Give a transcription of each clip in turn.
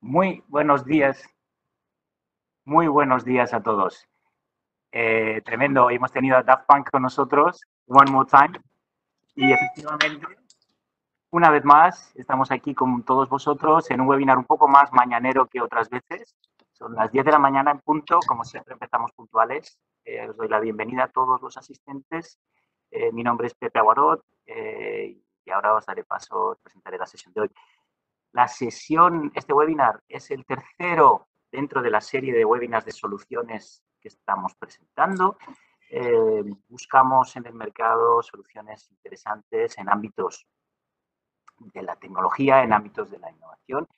Muy buenos días, muy buenos días a todos. Tremendo, hoy hemos tenido a Daft Punk con nosotros, One More Time, y efectivamente, una vez más, estamos aquí con todos vosotros en un webinar un poco más mañanero que otras veces. Son las 10 de la mañana en punto, como siempre empezamos puntuales. Os doy la bienvenida a todos los asistentes. Mi nombre es Pepe Aguarot y ahora os daré paso, os presentaré la sesión de hoy. La sesión, este webinar es el tercero dentro de la serie de webinars de soluciones que estamos presentando. Buscamos en el mercado soluciones interesantes en ámbitos de la tecnología, en ámbitos de la innovación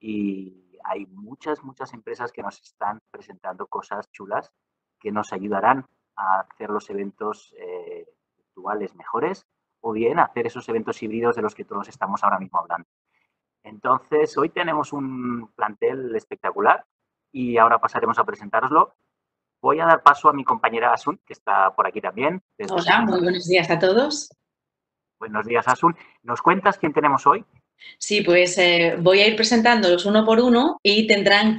y hay muchas empresas que nos están presentando cosas chulas que nos ayudarán a hacer los eventos virtuales mejores o bien a hacer esos eventos híbridos de los que todos estamos ahora mismo hablando. Entonces, hoy tenemos un plantel espectacular y ahora pasaremos a presentároslo. Voy a dar paso a mi compañera Asun, que está por aquí también. Hola, muy buenos días a todos. Buenos días, Asun. ¿Nos cuentas quién tenemos hoy? Sí, pues voy a ir presentándolos uno por uno y tendrán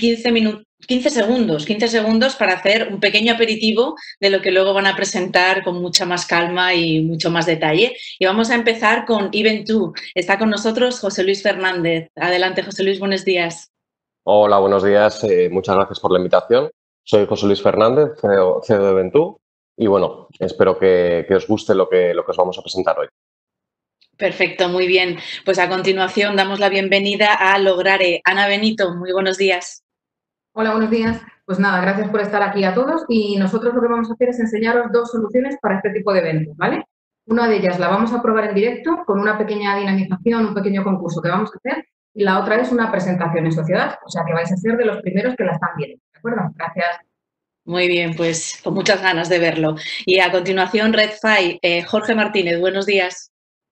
15 segundos para hacer un pequeño aperitivo de lo que luego van a presentar con mucha más calma y mucho más detalle. Y vamos a empezar con Event2. Está con nosotros José Luis Fernández. Adelante, José Luis, buenos días. Hola, buenos días. Muchas gracias por la invitación. Soy José Luis Fernández, CEO de Event2 y bueno, espero que os guste lo que os vamos a presentar hoy. Perfecto, muy bien. Pues a continuación damos la bienvenida a Lograre. Ana Benito, muy buenos días. Hola, buenos días. Pues nada, gracias por estar aquí a todos y nosotros lo que vamos a hacer es enseñaros dos soluciones para este tipo de eventos, ¿vale? Una de ellas la vamos a probar en directo con una pequeña dinamización, un pequeño concurso que vamos a hacer y la otra es una presentación en sociedad, o sea que vais a ser de los primeros que la están viendo, ¿de acuerdo? Gracias. Muy bien, pues con muchas ganas de verlo. Y a continuación, RedFi, Jorge Martínez, buenos días.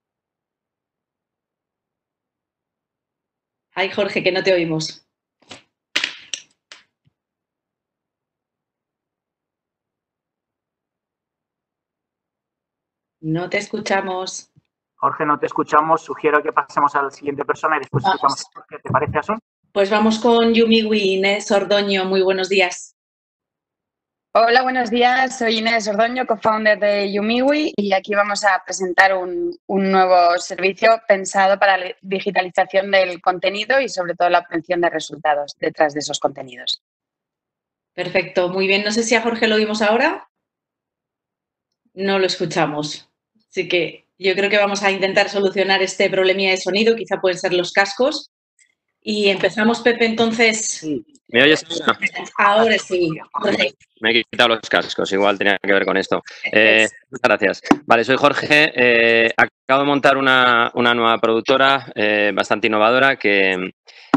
Ay, Jorge, que no te oímos. No te escuchamos. Jorge, no te escuchamos. Sugiero que pasemos a la siguiente persona y después escuchamos a Jorge. ¿Te parece, Asun? Pues vamos con Yumiwi, Inés Ordoño. Muy buenos días. Hola, buenos días. Soy Inés Ordoño, co-founder de Yumiwi y aquí vamos a presentar un nuevo servicio pensado para la digitalización del contenido y sobre todo la obtención de resultados detrás de esos contenidos. Perfecto, muy bien. No sé si a Jorge lo oímos ahora. No lo escuchamos. Así que yo creo que vamos a intentar solucionar este problemilla de sonido. Quizá pueden ser los cascos. Y empezamos, Pepe, entonces. Sí. ¿Me oyes? Ahora sí. Me he quitado los cascos, igual tenía que ver con esto. Muchas gracias. Vale, soy Jorge. Acabo de montar una nueva productora bastante innovadora que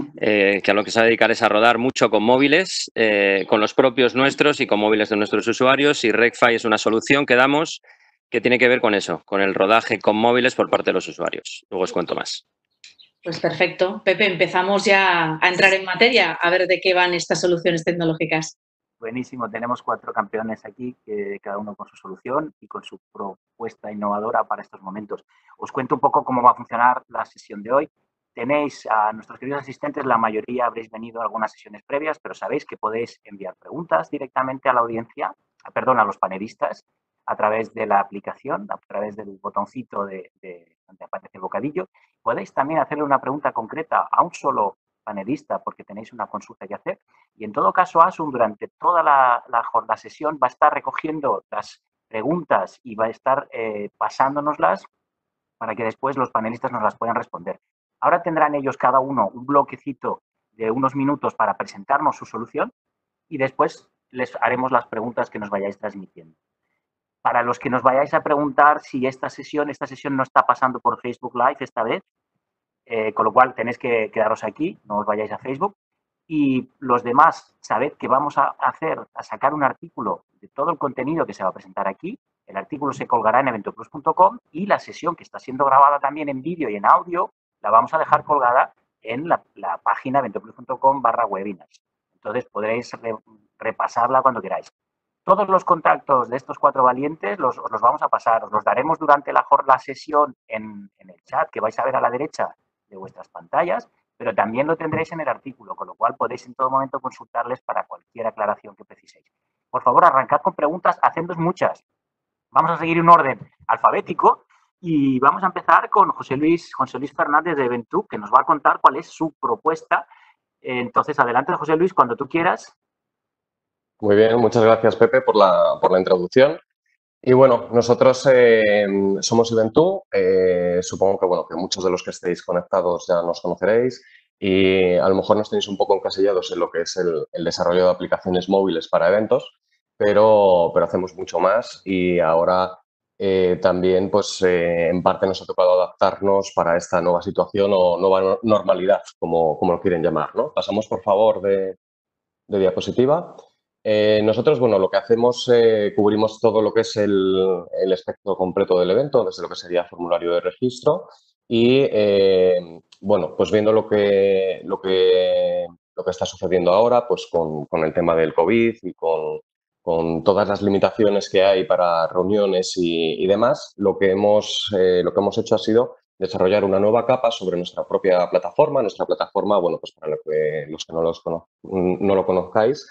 a lo que se va a dedicar es a rodar mucho con móviles, con los propios nuestros y con móviles de nuestros usuarios. Y RedFi es una solución que damos que tiene que ver con eso, con el rodaje con móviles por parte de los usuarios. Luego os cuento más. Pues perfecto. Pepe, empezamos ya a entrar en materia, a ver de qué van estas soluciones tecnológicas. Buenísimo. Tenemos 4 campeones aquí, cada uno con su solución y con su propuesta innovadora para estos momentos. Os cuento un poco cómo va a funcionar la sesión de hoy. Tenéis a nuestros queridos asistentes, la mayoría habréis venido a algunas sesiones previas, pero sabéis que podéis enviar preguntas directamente a la audiencia, a los panelistas, a través de la aplicación, a través del botoncito de donde aparece el bocadillo. Podéis también hacerle una pregunta concreta a un solo panelista porque tenéis una consulta que hacer. Y en todo caso, Asun, durante toda la sesión va a estar recogiendo las preguntas y va a estar pasándonoslas para que después los panelistas nos las puedan responder. Ahora tendrán ellos cada uno un bloquecito de unos minutos para presentarnos su solución y después les haremos las preguntas que nos vayáis transmitiendo. Para los que nos vayáis a preguntar si esta sesión no está pasando por Facebook Live esta vez, con lo cual tenéis que quedaros aquí, no os vayáis a Facebook. Y los demás, sabed que vamos a sacar un artículo de todo el contenido que se va a presentar aquí. El artículo se colgará en eventoplus.com y la sesión que está siendo grabada también en vídeo y en audio la vamos a dejar colgada en la página eventoplus.com/webinars. Entonces podréis repasarla cuando queráis. Todos los contactos de estos 4 valientes os los vamos a pasar, os los daremos durante la sesión en el chat que vais a ver a la derecha de vuestras pantallas pero también lo tendréis en el artículo, con lo cual podéis en todo momento consultarles para cualquier aclaración que preciséis. Por favor, arrancad con preguntas, hacednos muchas. Vamos a seguir un orden alfabético y vamos a empezar con José Luis Fernández de Ventú, que nos va a contar cuál es su propuesta. Entonces, adelante, José Luis, cuando tú quieras. Muy bien, muchas gracias, Pepe, por la introducción. Y bueno, nosotros somos Iventú. Supongo que, bueno, que muchos de los que estéis conectados ya nos conoceréis y a lo mejor nos tenéis un poco encasillados en lo que es el desarrollo de aplicaciones móviles para eventos, pero hacemos mucho más y ahora también, pues, en parte nos ha tocado adaptarnos para esta nueva situación o nueva normalidad, como lo quieren llamar, ¿no? Pasamos, por favor, de diapositiva. Nosotros, bueno, lo que hacemos, cubrimos todo lo que es el espectro completo del evento, desde lo que sería formulario de registro y, bueno, pues viendo lo que está sucediendo ahora, pues con el tema del COVID y con todas las limitaciones que hay para reuniones y demás, lo que hemos hecho ha sido desarrollar una nueva capa sobre nuestra propia plataforma. Nuestra plataforma, bueno, pues para los que no lo conozcáis,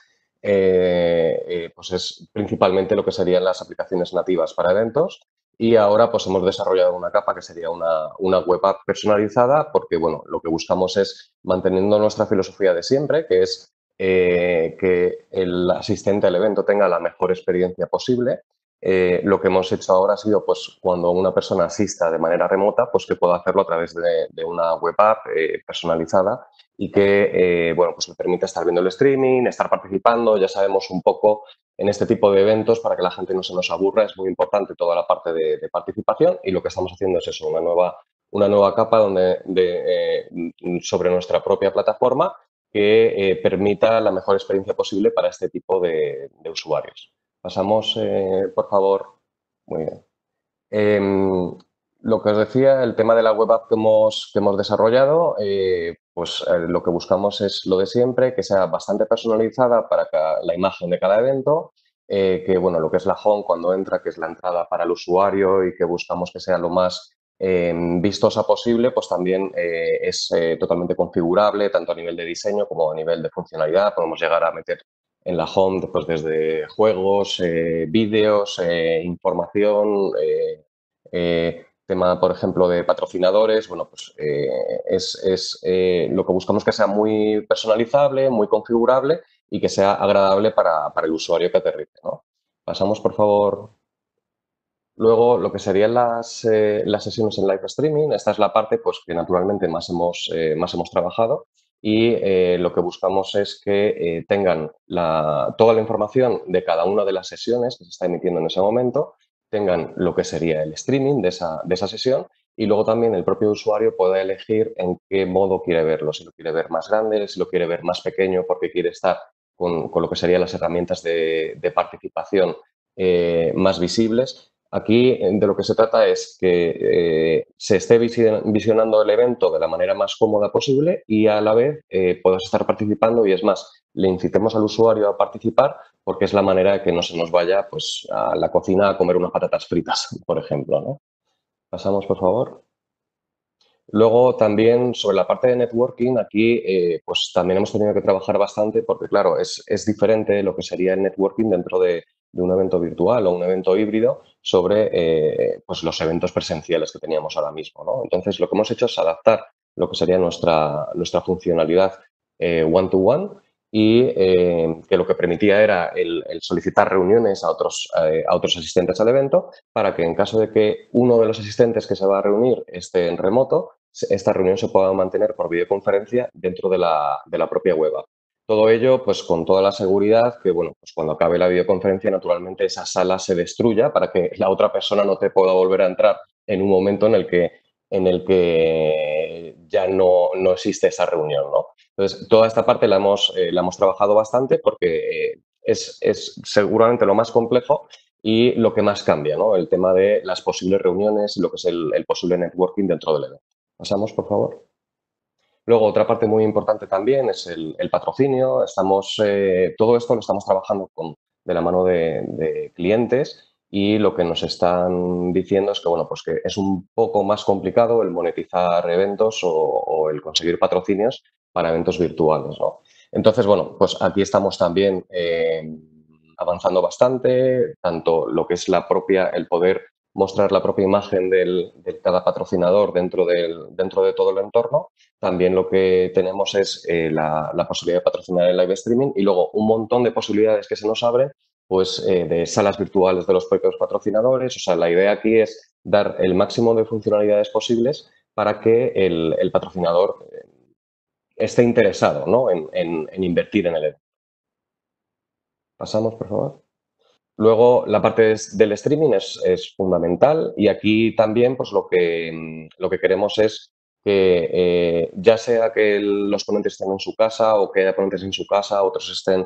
pues es principalmente lo que serían las aplicaciones nativas para eventos y ahora pues hemos desarrollado una capa que sería una web app personalizada porque, bueno, lo que buscamos es manteniendo nuestra filosofía de siempre, que es que el asistente al evento tenga la mejor experiencia posible. Lo que hemos hecho ahora ha sido, pues, cuando una persona asista de manera remota, pues que pueda hacerlo a través de una web app personalizada y que, bueno, pues le permite estar viendo el streaming, estar participando. Ya sabemos un poco en este tipo de eventos, para que la gente no se nos aburra, es muy importante toda la parte de participación y lo que estamos haciendo es eso, una nueva capa sobre nuestra propia plataforma que permita la mejor experiencia posible para este tipo de usuarios. Pasamos, por favor. Muy bien. Lo que os decía, el tema de la web app que hemos desarrollado, pues lo que buscamos es lo de siempre, que sea bastante personalizada para la imagen de cada evento, que, bueno, lo que es la home cuando entra, que es la entrada para el usuario y que buscamos que sea lo más vistosa posible, pues también es totalmente configurable, tanto a nivel de diseño como a nivel de funcionalidad. Podemos llegar a meter en la home pues, desde juegos, vídeos, información, tema, por ejemplo, de patrocinadores. Bueno, pues lo que buscamos que sea muy personalizable, muy configurable y que sea agradable para el usuario que aterrice, ¿no? Pasamos, por favor. Luego, lo que serían las sesiones en live streaming, esta es la parte pues, que naturalmente más hemos trabajado y lo que buscamos es que tengan toda la información de cada una de las sesiones que se está emitiendo en ese momento, tengan lo que sería el streaming de esa sesión y luego también el propio usuario pueda elegir en qué modo quiere verlo, si lo quiere ver más grande, si lo quiere ver más pequeño porque quiere estar con lo que serían las herramientas de participación más visibles. Aquí de lo que se trata es que se esté visionando el evento de la manera más cómoda posible y a la vez puedas estar participando y es más, le incitemos al usuario a participar porque es la manera de que no se nos vaya pues, a la cocina a comer unas patatas fritas, por ejemplo, ¿no? Pasamos, por favor. Luego también sobre la parte de networking, aquí pues también hemos tenido que trabajar bastante porque, claro, es diferente lo que sería el networking dentro de un evento virtual o un evento híbrido sobre pues los eventos presenciales que teníamos ahora mismo, ¿no? Entonces, lo que hemos hecho es adaptar lo que sería nuestra funcionalidad one-to-one y que lo que permitía era el solicitar reuniones a otros asistentes al evento para que en caso de que uno de los asistentes que se va a reunir esté en remoto, esta reunión se pueda mantener por videoconferencia dentro de la propia web app. Todo ello, pues con toda la seguridad que, bueno, pues cuando acabe la videoconferencia, naturalmente esa sala se destruya para que la otra persona no te pueda volver a entrar en un momento en el que ya no existe esa reunión, ¿no? Entonces, toda esta parte la hemos trabajado bastante porque es seguramente lo más complejo y lo que más cambia, ¿no? El tema de las posibles reuniones y lo que es el posible networking dentro del evento. Pasamos, por favor. Luego, otra parte muy importante también es el patrocinio. Todo esto lo estamos trabajando de la mano de clientes y lo que nos están diciendo es que, bueno, pues que es un poco más complicado el monetizar eventos o el conseguir patrocinios para eventos virtuales, ¿no? Entonces, bueno, pues aquí estamos también avanzando bastante, tanto lo que es el poder mostrar la propia imagen de cada patrocinador dentro de todo el entorno. También lo que tenemos es la posibilidad de patrocinar el live streaming y luego un montón de posibilidades que se nos abren, pues de salas virtuales de los propios patrocinadores. O sea, la idea aquí es dar el máximo de funcionalidades posibles para que el patrocinador esté interesado, ¿no? en invertir en el evento. Pasamos, por favor. Luego, la parte del streaming es fundamental y aquí también pues, lo que queremos es que ya sea que los ponentes estén en su casa o que haya ponentes en su casa, otros estén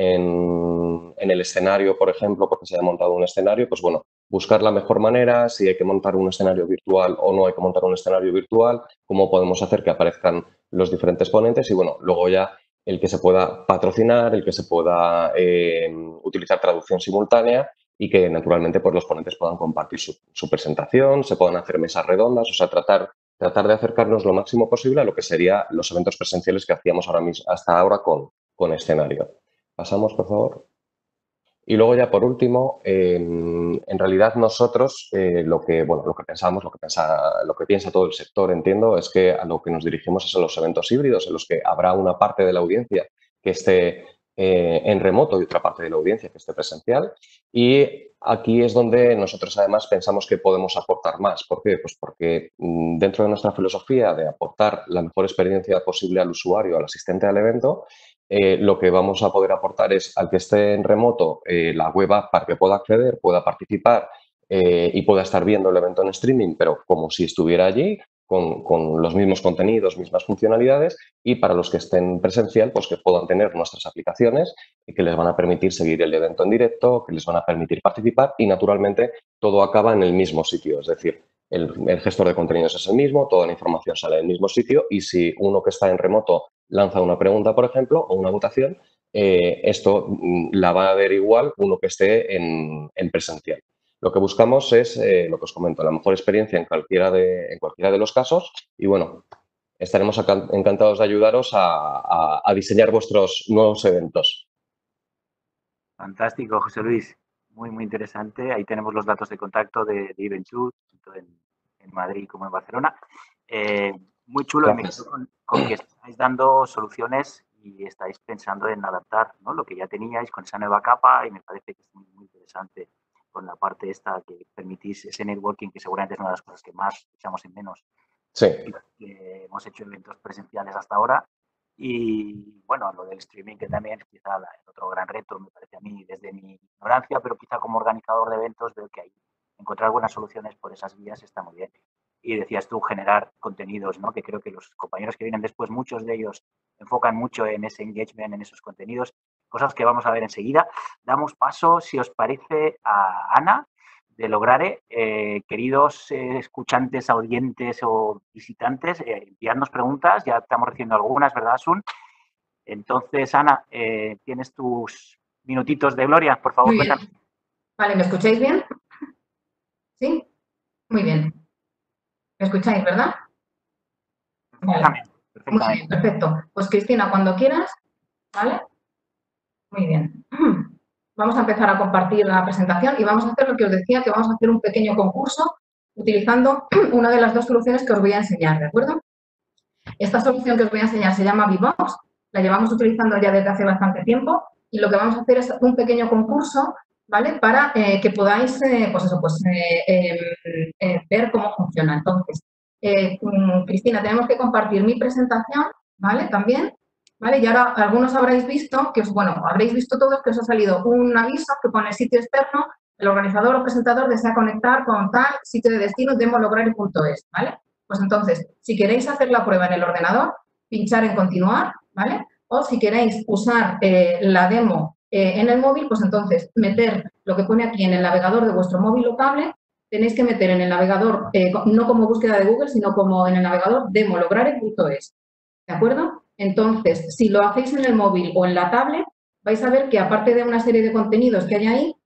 en el escenario, por ejemplo, porque se haya montado un escenario, pues bueno, buscar la mejor manera, si hay que montar un escenario virtual o no hay que montar un escenario virtual, cómo podemos hacer que aparezcan los diferentes ponentes y bueno, luego ya el que se pueda patrocinar, el que se pueda utilizar traducción simultánea y que naturalmente pues, los ponentes puedan compartir su presentación, se puedan hacer mesas redondas, o sea, tratar de acercarnos lo máximo posible a lo que serían los eventos presenciales que hacíamos hasta ahora con escenario. Pasamos, por favor. Y luego ya por último, en realidad nosotros lo que pensamos, lo que piensa todo el sector, entiendo, es que a lo que nos dirigimos es a los eventos híbridos, en los que habrá una parte de la audiencia que esté en remoto y otra parte de la audiencia que esté presencial. Y aquí es donde nosotros además pensamos que podemos aportar más. ¿Por qué? Pues porque dentro de nuestra filosofía de aportar la mejor experiencia posible al usuario, al asistente al evento, lo que vamos a poder aportar es al que esté en remoto la web app para que pueda acceder, pueda participar y pueda estar viendo el evento en streaming, pero como si estuviera allí, con los mismos contenidos, mismas funcionalidades, y para los que estén presencial, pues que puedan tener nuestras aplicaciones que les van a permitir seguir el evento en directo, que les van a permitir participar y, naturalmente, todo acaba en el mismo sitio. Es decir, el gestor de contenidos es el mismo, toda la información sale del mismo sitio y si uno que está en remoto lanza una pregunta, por ejemplo, o una votación, esto la va a ver igual uno que esté en presencial. Lo que buscamos es, lo que os comento, la mejor experiencia en cualquiera de los casos y, bueno, estaremos encantados de ayudaros a diseñar vuestros nuevos eventos. Fantástico, José Luis. Muy, muy interesante. Ahí tenemos los datos de contacto de Eventure, tanto en Madrid como en Barcelona. Muy chulo. Gracias. Y me quedo con que estáis dando soluciones y estáis pensando en adaptar, ¿no?, lo que ya teníais con esa nueva capa y me parece que es muy, muy interesante con la parte esta que permitís ese networking, que seguramente es una de las cosas que más echamos en menos. Sí. Que hemos hecho eventos presenciales hasta ahora. Y bueno, lo del streaming, que también es quizá el otro gran reto, me parece a mí, desde mi ignorancia, pero quizá como organizador de eventos veo que hay encontrar buenas soluciones por esas vías está muy bien. Y decías tú, generar contenidos, ¿no?, que creo que los compañeros que vienen después, muchos de ellos enfocan mucho en ese engagement, en esos contenidos, cosas que vamos a ver enseguida. Damos paso, si os parece, a Ana de Lograre. Queridos escuchantes, audientes o visitantes, enviadnos preguntas, ya estamos recibiendo algunas, ¿verdad, Asun? Entonces, Ana, tienes tus minutitos de gloria, por favor. Muy bien. Vale, ¿me escucháis bien? ¿Sí? Muy bien. ¿Me escucháis, verdad? Vale. Muy bien, perfecto. Pues Cristina, cuando quieras, ¿vale? Muy bien. Vamos a empezar a compartir la presentación y vamos a hacer lo que os decía, que vamos a hacer un pequeño concurso utilizando una de las dos soluciones que os voy a enseñar, ¿de acuerdo? Esta solución que os voy a enseñar se llama Vivox, la llevamos utilizando ya desde hace bastante tiempo y lo que vamos a hacer es un pequeño concurso, ¿vale?, para que podáis, ver cómo funciona. Entonces, Cristina, tenemos que compartir mi presentación, ¿vale?, también. ¿Vale? Y ahora algunos habréis visto que, habréis visto todos que os ha salido un aviso que pone sitio externo, el organizador o presentador desea conectar con tal sitio de destino demolograre.es, ¿vale? Pues entonces, si queréis hacer la prueba en el ordenador, pinchar en continuar, ¿vale? O si queréis usar la demo en el móvil, pues entonces meter lo que pone aquí en el navegador de vuestro móvil o tablet, tenéis que meter en el navegador, no como búsqueda de Google, sino como en el navegador demolograre.es, ¿de acuerdo? Entonces, si lo hacéis en el móvil o en la tablet, vais a ver que aparte de una serie de contenidos que hay ahí,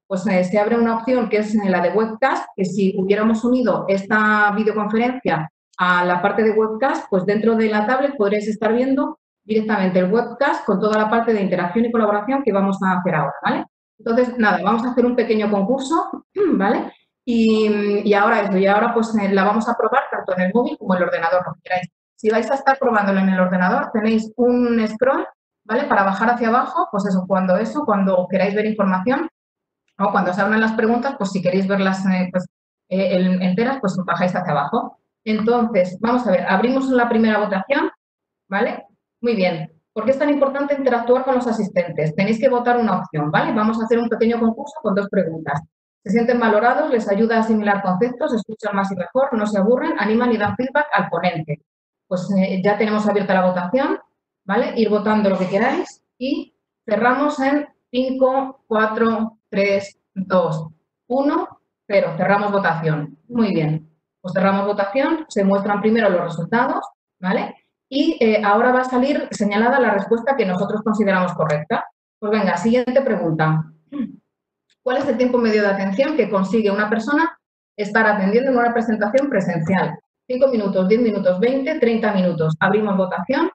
pues se abre una opción que es la de webcast, que si hubiéramos unido esta videoconferencia a la parte de webcast, pues dentro de la tablet podréis estar viendo directamente el webcast con toda la parte de interacción y colaboración que vamos a hacer ahora, ¿vale? Entonces, nada, vamos a hacer un pequeño concurso, ¿vale? Y ahora pues la vamos a probar tanto en el móvil como en el ordenador, lo que queráis. Si vais a estar probándolo en el ordenador, tenéis un scroll, ¿vale? Para bajar hacia abajo, pues eso, cuando queráis ver información o cuando se abran las preguntas, pues si queréis verlas enteras, pues bajáis hacia abajo. Entonces, vamos a ver, abrimos la primera votación, ¿vale? Muy bien. ¿Por qué es tan importante interactuar con los asistentes? Tenéis que votar una opción, ¿vale? Vamos a hacer un pequeño concurso con 2 preguntas. ¿Se sienten valorados? ¿Les ayuda a asimilar conceptos? ¿Escuchan más y mejor? ¿No se aburren? ¿Animan y dan feedback al ponente? Pues ya tenemos abierta la votación, ¿vale? Ir votando lo que queráis y cerramos en 5, 4, 3, 2, 1, 0. Cerramos votación. Muy bien. Pues cerramos votación, se muestran primero los resultados, ¿vale? Y ahora va a salir señalada la respuesta que nosotros consideramos correcta. Pues venga, siguiente pregunta. ¿Cuál es el tiempo medio de atención que consigue una persona estar atendiendo en una presentación presencial? 5 minutos, 10 minutos, 20, 30 minutos. Abrimos votación.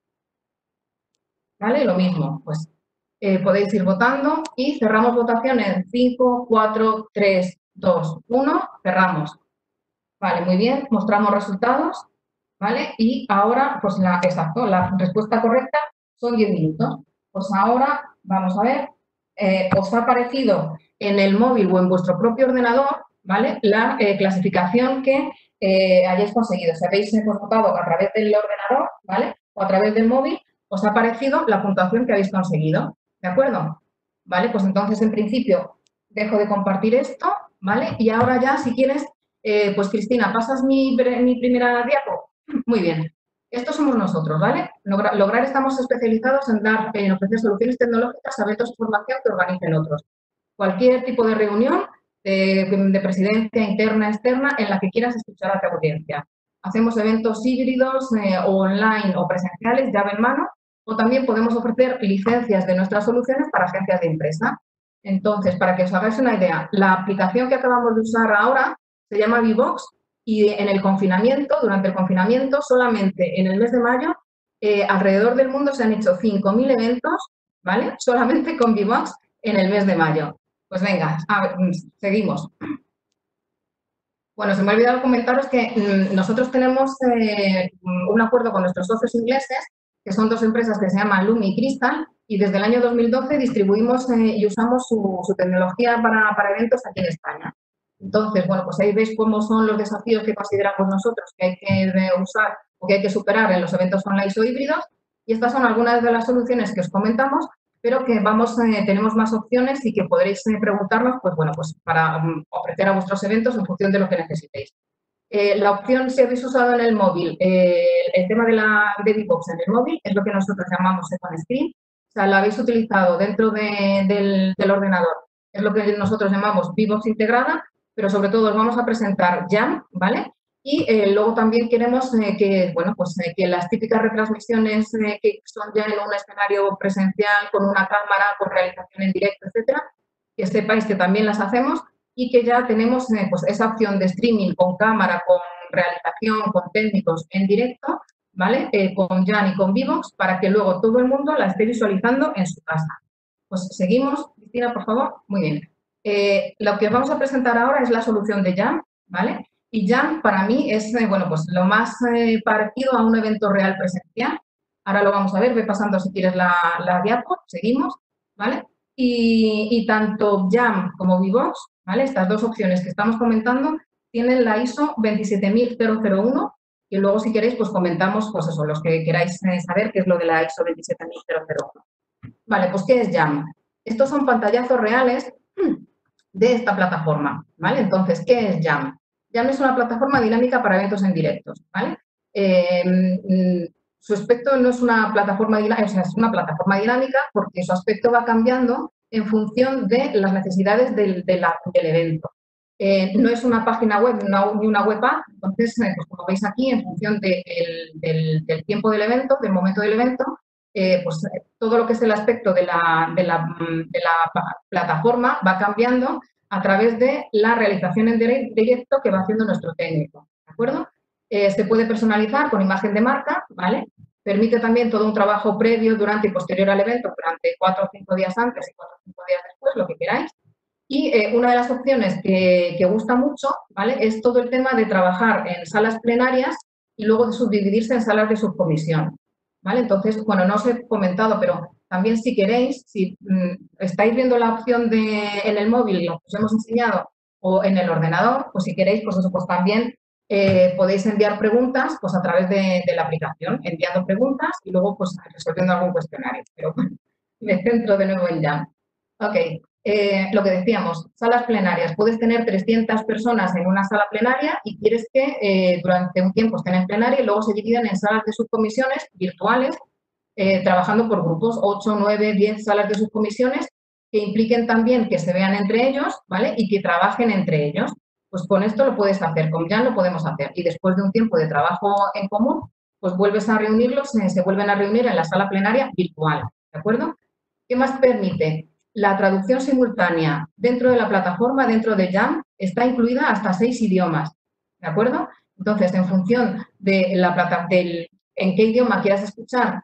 ¿Vale? Lo mismo, pues podéis ir votando y cerramos votación en 5, 4, 3, 2, 1. Cerramos. Vale, muy bien. Mostramos resultados. ¿Vale? Y ahora, pues la respuesta correcta son 10 minutos. Pues ahora, vamos a ver, os ha aparecido en el móvil o en vuestro propio ordenador, ¿vale? La clasificación que hayáis conseguido. Si habéis votado a través del ordenador, ¿vale? O a través del móvil, os ha aparecido la puntuación que habéis conseguido. ¿De acuerdo? ¿Vale? Pues entonces, en principio, dejo de compartir esto, ¿vale? Y ahora ya, si quieres, pues Cristina, ¿pasas mi primera diapo? Muy bien. Estos somos nosotros, ¿vale? Lograr estamos especializados en ofrecer soluciones tecnológicas a eventos de formación que organicen otros. Cualquier tipo de reunión de presidencia interna, externa, en la que quieras escuchar a tu audiencia. Hacemos eventos híbridos, online o presenciales, llave en mano, o también podemos ofrecer licencias de nuestras soluciones para agencias de empresa. Entonces, para que os hagáis una idea, la aplicación que acabamos de usar ahora se llama Vivox. Y en el confinamiento, durante el confinamiento, solamente en el mes de mayo, alrededor del mundo se han hecho 5.000 eventos, ¿vale? Solamente con Vivox en el mes de mayo. Pues venga, seguimos. Bueno, se me ha olvidado comentaros que nosotros tenemos un acuerdo con nuestros socios ingleses, que son 2 empresas que se llaman Lumi y Crystal, y desde el año 2012 distribuimos y usamos su tecnología para eventos aquí en España. Entonces, bueno, pues ahí veis cómo son los desafíos que consideramos nosotros que hay que usar o que hay que superar en los eventos online o híbridos. Y estas son algunas de las soluciones que os comentamos, pero que tenemos más opciones y que podréis preguntarnos, pues bueno, pues para ofrecer a vuestros eventos en función de lo que necesitéis. La opción, si habéis usado en el móvil, el tema de Vivox en el móvil es lo que nosotros llamamos Second Screen. O sea, la habéis utilizado dentro del ordenador. Es lo que nosotros llamamos Vivox integrada, pero sobre todo os vamos a presentar Jam, ¿vale? Y luego también queremos que las típicas retransmisiones que son ya en un escenario presencial, con una cámara, con realización en directo, etcétera, que sepáis que también las hacemos y que ya tenemos pues esa opción de streaming con cámara, con realización, con técnicos en directo, ¿vale? Con Jam y con Vivox, para que luego todo el mundo la esté visualizando en su casa. Pues seguimos, Cristina, por favor. Muy bien. Lo que os vamos a presentar ahora es la solución de Jam, ¿vale? Y Jam para mí es, pues lo más parecido a un evento real presencial. Ahora lo vamos a ver, ve pasando si quieres la diapo, seguimos, ¿vale? Y tanto Jam como Vivox, ¿vale? Estas 2 opciones que estamos comentando tienen la ISO 27001, y luego si queréis pues comentamos, pues eso, los que queráis saber qué es lo de la ISO 27001. Vale, pues ¿qué es Jam? Estos son pantallazos reales de esta plataforma, ¿vale? Entonces, ¿qué es Jam? Jam es una plataforma dinámica para eventos en directos, ¿vale? Su aspecto no es una plataforma dinámica, o sea, es una plataforma dinámica porque su aspecto va cambiando en función de las necesidades del evento. No es una página web ni una web app, entonces, pues como veis aquí, en función del tiempo del evento, del momento del evento, pues todo lo que es el aspecto de la plataforma va cambiando a través de la realización en directo que va haciendo nuestro técnico, ¿de acuerdo? Se puede personalizar con imagen de marca, ¿vale? Permite también todo un trabajo previo, durante y posterior al evento, durante 4 o 5 días antes y 4 o 5 días después, lo que queráis. Y una de las opciones que gusta mucho, ¿vale?, es todo el tema de trabajar en salas plenarias y luego de subdividirse en salas de subcomisión, ¿vale? Entonces, bueno, no os he comentado, pero también si queréis, si estáis viendo la opción en el móvil, lo que os hemos enseñado, o en el ordenador, pues si queréis, pues eso, pues también podéis enviar preguntas pues a través de la aplicación, enviando preguntas y luego pues resolviendo algún cuestionario. Pero bueno, me centro de nuevo en Jam. Ok, lo que decíamos, salas plenarias. Puedes tener 300 personas en una sala plenaria y quieres que durante un tiempo estén en plenaria y luego se dividan en salas de subcomisiones virtuales, trabajando por grupos, 8, 9, 10 salas de subcomisiones que impliquen también que se vean entre ellos, ¿vale? Y que trabajen entre ellos. Pues con esto lo puedes hacer, con Jam lo podemos hacer. Y después de un tiempo de trabajo en común, pues vuelves a reunirlos, se vuelven a reunir en la sala plenaria virtual, ¿de acuerdo? ¿Qué más permite? La traducción simultánea dentro de la plataforma, dentro de Jam, está incluida hasta 6 idiomas, ¿de acuerdo? Entonces, en función de en qué idioma quieras escuchar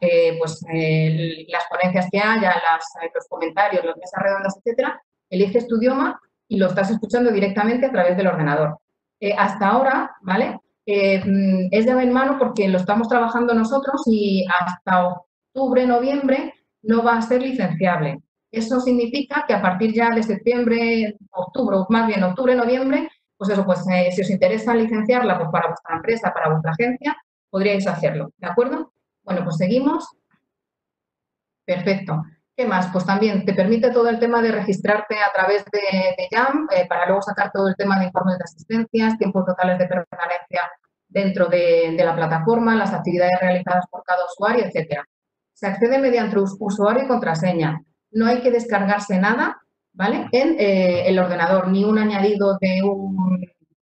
las ponencias que haya, los comentarios, las mesas redondas, etcétera, eliges tu idioma y lo estás escuchando directamente a través del ordenador. Hasta ahora, ¿vale? Es llave en mano porque lo estamos trabajando nosotros y hasta octubre, noviembre no va a ser licenciable. Eso significa que a partir ya de septiembre, octubre, o más bien octubre, noviembre, pues eso, pues si os interesa licenciarla pues para vuestra empresa, para vuestra agencia, podríais hacerlo, ¿de acuerdo? Bueno, pues seguimos. Perfecto. ¿Qué más? Pues también te permite todo el tema de registrarte a través de Jam para luego sacar todo el tema de informes de asistencias, tiempos totales de permanencia dentro de la plataforma, las actividades realizadas por cada usuario, etcétera. Se accede mediante usuario y contraseña. No hay que descargarse nada, ¿vale?, en el ordenador, ni un añadido de un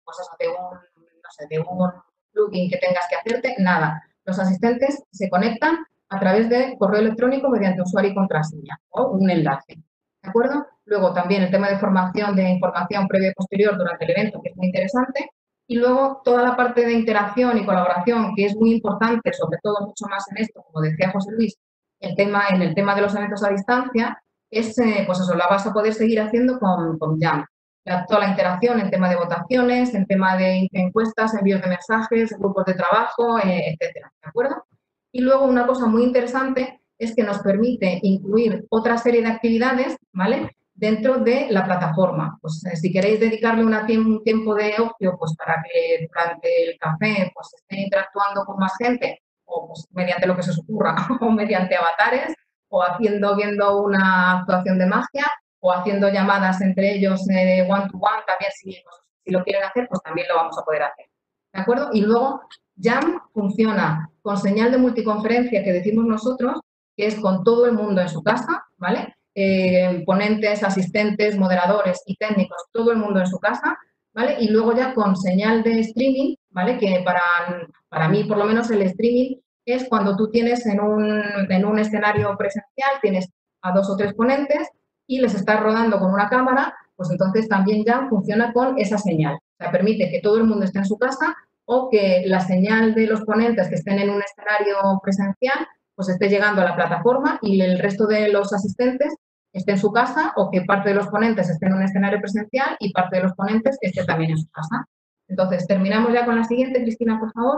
plugin que tengas que hacerte, nada. Los asistentes se conectan a través de correo electrónico mediante usuario y contraseña o un enlace, ¿de acuerdo? Luego también el tema de información previa y posterior durante el evento, que es muy interesante. Y luego toda la parte de interacción y colaboración, que es muy importante, sobre todo mucho más en esto, como decía José Luis, en el tema de los eventos a distancia, pues eso, la vas a poder seguir haciendo con Jam. Toda la interacción en tema de votaciones, en tema de encuestas, envíos de mensajes, grupos de trabajo, etcétera, ¿de acuerdo? Y luego una cosa muy interesante es que nos permite incluir otra serie de actividades, ¿vale?, dentro de la plataforma. Pues si queréis dedicarle un tiempo de ocio pues para que durante el café pues estén interactuando con más gente, o pues, mediante lo que se os ocurra, o mediante avatares, o viendo una actuación de magia, o haciendo llamadas entre ellos one-to-one, también si lo quieren hacer, pues también lo vamos a poder hacer, ¿de acuerdo? Y luego Jam funciona con señal de multiconferencia que decimos nosotros, que es con todo el mundo en su casa, ¿vale? Ponentes, asistentes, moderadores y técnicos, todo el mundo en su casa, ¿vale? Y luego ya con señal de streaming, ¿vale? Que para mí, por lo menos, el streaming es cuando tú tienes en un escenario presencial, tienes a 2 o 3 ponentes y les estás rodando con una cámara, pues entonces también ya funciona con esa señal. O sea, permite que todo el mundo esté en su casa o que la señal de los ponentes que estén en un escenario presencial pues esté llegando a la plataforma y el resto de los asistentes esté en su casa, o que parte de los ponentes esté en un escenario presencial y parte de los ponentes esté también en su casa. Entonces, terminamos ya con la siguiente, Cristina, por favor.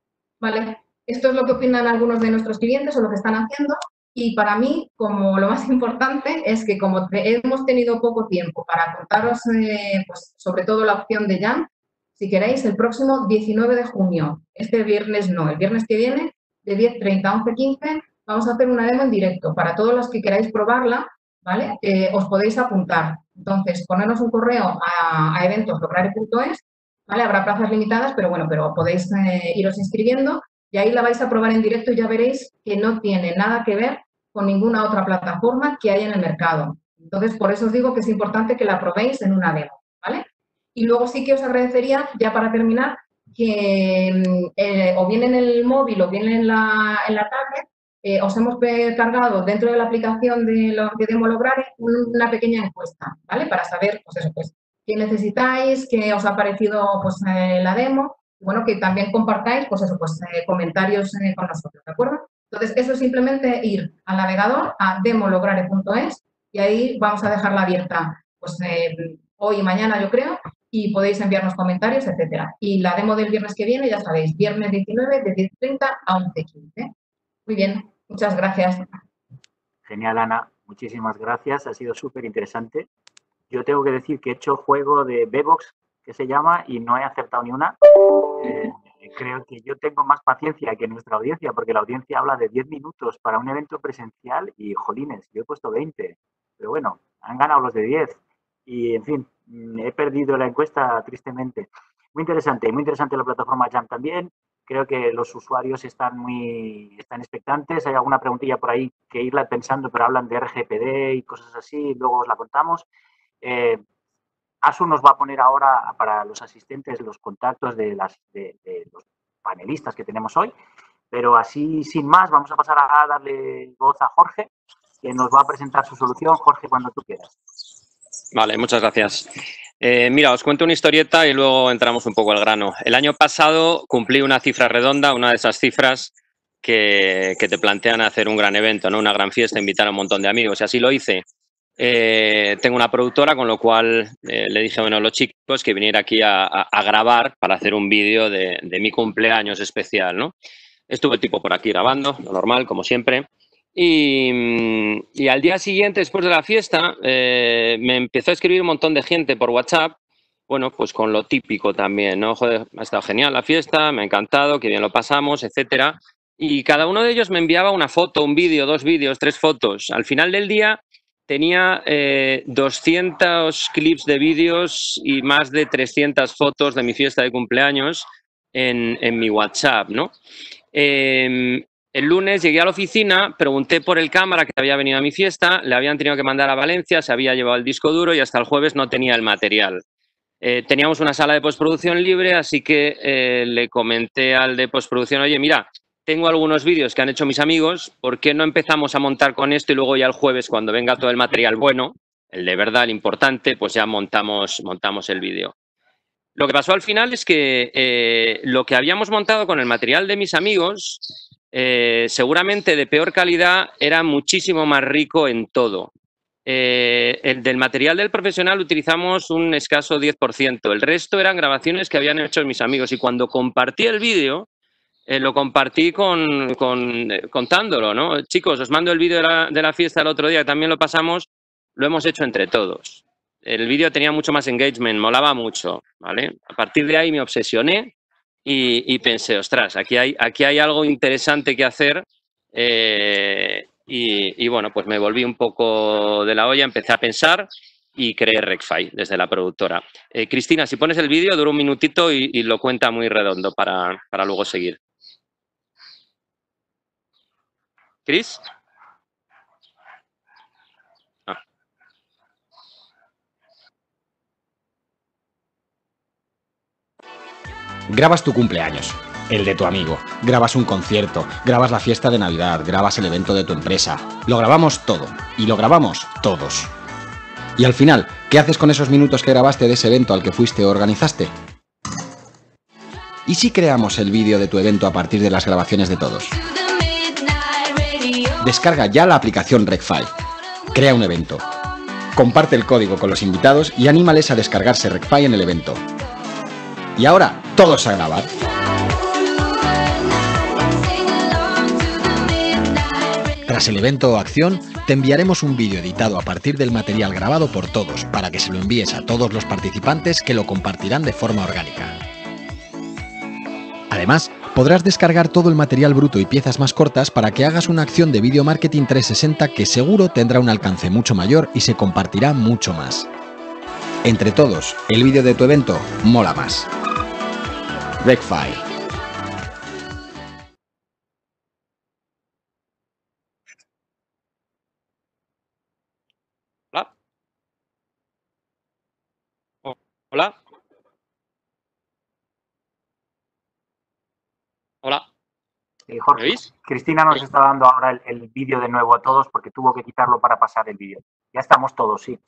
Vale, esto es lo que opinan algunos de nuestros clientes o lo que están haciendo. Y para mí, como lo más importante, es que como hemos tenido poco tiempo para contaros pues, sobre todo la opción de Jam, si queréis, el próximo 19 de junio, este viernes no, el viernes que viene, de 10:30 a 11:15, vamos a hacer una demo en directo. Para todos los que queráis probarla, ¿vale? Os podéis apuntar. Entonces, ponernos un correo a eventos.locrare.es, ¿vale? Habrá plazas limitadas, pero bueno, podéis iros inscribiendo y ahí la vais a probar en directo y ya veréis que no tiene nada que ver con ninguna otra plataforma que hay en el mercado. Entonces, por eso os digo que es importante que la probéis en una demo, ¿vale? Y luego sí que os agradecería, ya para terminar, que o bien en el móvil o bien en la tablet, os hemos cargado dentro de la aplicación de Demolograre una pequeña encuesta, ¿vale? Para saber, pues eso, pues, qué necesitáis, qué os ha parecido pues, la demo, y bueno, que también compartáis, pues eso, pues comentarios con nosotros, ¿de acuerdo? Entonces, eso es simplemente ir al navegador a demolograre.es y ahí vamos a dejarla abierta, pues hoy y mañana, yo creo, y podéis enviarnos comentarios, etcétera. Y la demo del viernes que viene, ya sabéis, viernes 19 de 10:30 a 11:15. Muy bien, muchas gracias. Genial, Ana. Muchísimas gracias. Ha sido súper interesante. Yo tengo que decir que he hecho juego de Bebox, que se llama, y no he acertado ni una. Creo que yo tengo más paciencia que nuestra audiencia, porque la audiencia habla de 10 minutos para un evento presencial y, jolines, yo he puesto 20. Pero bueno, han ganado los de 10. Y, en fin, he perdido la encuesta tristemente. Muy interesante la plataforma Jam también. Creo que los usuarios están expectantes. Hay alguna preguntilla por ahí que irla pensando, pero hablan de RGPD y cosas así, luego os la contamos. Asu nos va a poner ahora para los asistentes los contactos de los panelistas que tenemos hoy, pero así sin más vamos a pasar a darle voz a Jorge, que nos va a presentar su solución. Jorge, cuando tú quieras. Vale, muchas gracias. Mira, os cuento una historieta y luego entramos un poco al grano. El año pasado cumplí una cifra redonda, una de esas cifras que te plantean hacer un gran evento, ¿no? Una gran fiesta, invitar a un montón de amigos, y así lo hice. Tengo una productora, con lo cual le dije a los chicos que viniera aquí a grabar para hacer un vídeo de mi cumpleaños especial, ¿no? Estuvo el tipo por aquí grabando, lo normal, como siempre. Y al día siguiente, después de la fiesta, me empezó a escribir un montón de gente por WhatsApp, bueno, pues con lo típico también, ¿no? Joder, ha estado genial la fiesta, me ha encantado, qué bien lo pasamos, etcétera. Y cada uno de ellos me enviaba una foto, un vídeo, 2 vídeos, 3 fotos. Al final del día tenía 200 clips de vídeos y más de 300 fotos de mi fiesta de cumpleaños en mi WhatsApp, ¿no? El lunes llegué a la oficina, pregunté por el cámara que había venido a mi fiesta, le habían tenido que mandar a Valencia, se había llevado el disco duro y hasta el jueves no tenía el material. Teníamos una sala de postproducción libre, así que le comenté al de postproducción, oye, mira, tengo algunos vídeos que han hecho mis amigos, ¿por qué no empezamos a montar con esto y luego ya el jueves, cuando venga todo el material bueno, el de verdad, el importante, pues ya montamos el vídeo? Lo que pasó al final es que lo que habíamos montado con el material de mis amigos, seguramente de peor calidad, era muchísimo más rico en todo. El del material del profesional utilizamos un escaso 10%. El resto eran grabaciones que habían hecho mis amigos. Y cuando compartí el vídeo, lo compartí contándolo, ¿no? Chicos, os mando el vídeo de la fiesta el otro día, que también lo pasamos, lo hemos hecho entre todos. El vídeo tenía mucho más engagement, molaba mucho, ¿vale? A partir de ahí me obsesioné y pensé, ostras, aquí hay algo interesante que hacer. Y bueno, pues me volví un poco de la olla, empecé a pensar y creé Recfy desde la productora. Cristina, si pones el vídeo, dura un minutito y lo cuenta muy redondo para luego seguir. ¿Cris? Grabas tu cumpleaños, el de tu amigo, grabas un concierto, grabas la fiesta de Navidad, grabas el evento de tu empresa. Lo grabamos todo, y lo grabamos todos. Y al final, ¿qué haces con esos minutos que grabaste de ese evento al que fuiste o organizaste? ¿Y si creamos el vídeo de tu evento a partir de las grabaciones de todos? Descarga ya la aplicación Recfy. Crea un evento. Comparte el código con los invitados y anímales a descargarse Recfy en el evento. Y ahora, todos a grabar. Tras el evento o acción, te enviaremos un vídeo editado a partir del material grabado por todos, para que se lo envíes a todos los participantes, que lo compartirán de forma orgánica. Además, podrás descargar todo el material bruto y piezas más cortas para que hagas una acción de video marketing 360 que seguro tendrá un alcance mucho mayor y se compartirá mucho más. Entre todos, el vídeo de tu evento mola más. Recfy. Hola. Hola. Hola. Jorge, ¿Me oís? Cristina nos está dando ahora el vídeo de nuevo a todos porque tuvo que quitarlo para pasar el vídeo. Ya estamos todos, sí.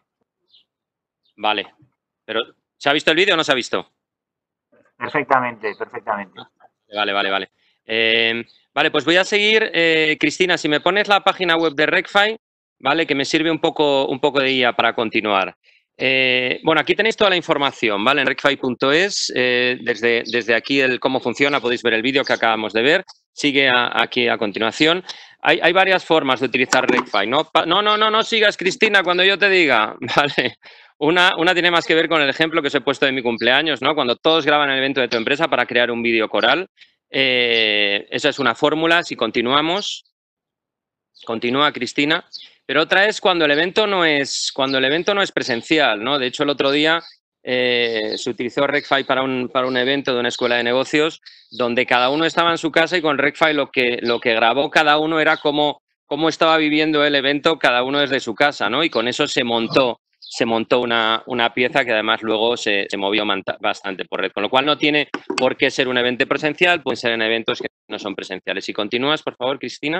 Vale. Pero, ¿se ha visto el vídeo o no se ha visto? Perfectamente, perfectamente. Vale. Vale, pues voy a seguir. Cristina, si me pones la página web de Recfy, ¿vale? Que me sirve un poco de guía para continuar. Bueno, aquí tenéis toda la información, ¿vale? En recfy.es, desde aquí el cómo funciona, podéis ver el vídeo que acabamos de ver. Sigue aquí a continuación. Hay varias formas de utilizar Recfy, ¿no? No sigas, Cristina, cuando yo te diga, ¿vale? Una tiene más que ver con el ejemplo que os he puesto de mi cumpleaños, ¿no? Cuando todos graban el evento de tu empresa para crear un vídeo coral. Esa es una fórmula. Si continuamos, continúa, Cristina. Pero otra es cuando el evento no es presencial, ¿no? De hecho, el otro día se utilizó Recfy para un evento de una escuela de negocios donde cada uno estaba en su casa y con Recfy lo que grabó cada uno era cómo estaba viviendo el evento cada uno desde su casa, ¿no? Y con eso se montó una pieza que además luego se movió bastante por red. Con lo cual no tiene por qué ser un evento presencial, pueden ser en eventos que no son presenciales. Si continúas, por favor, Cristina.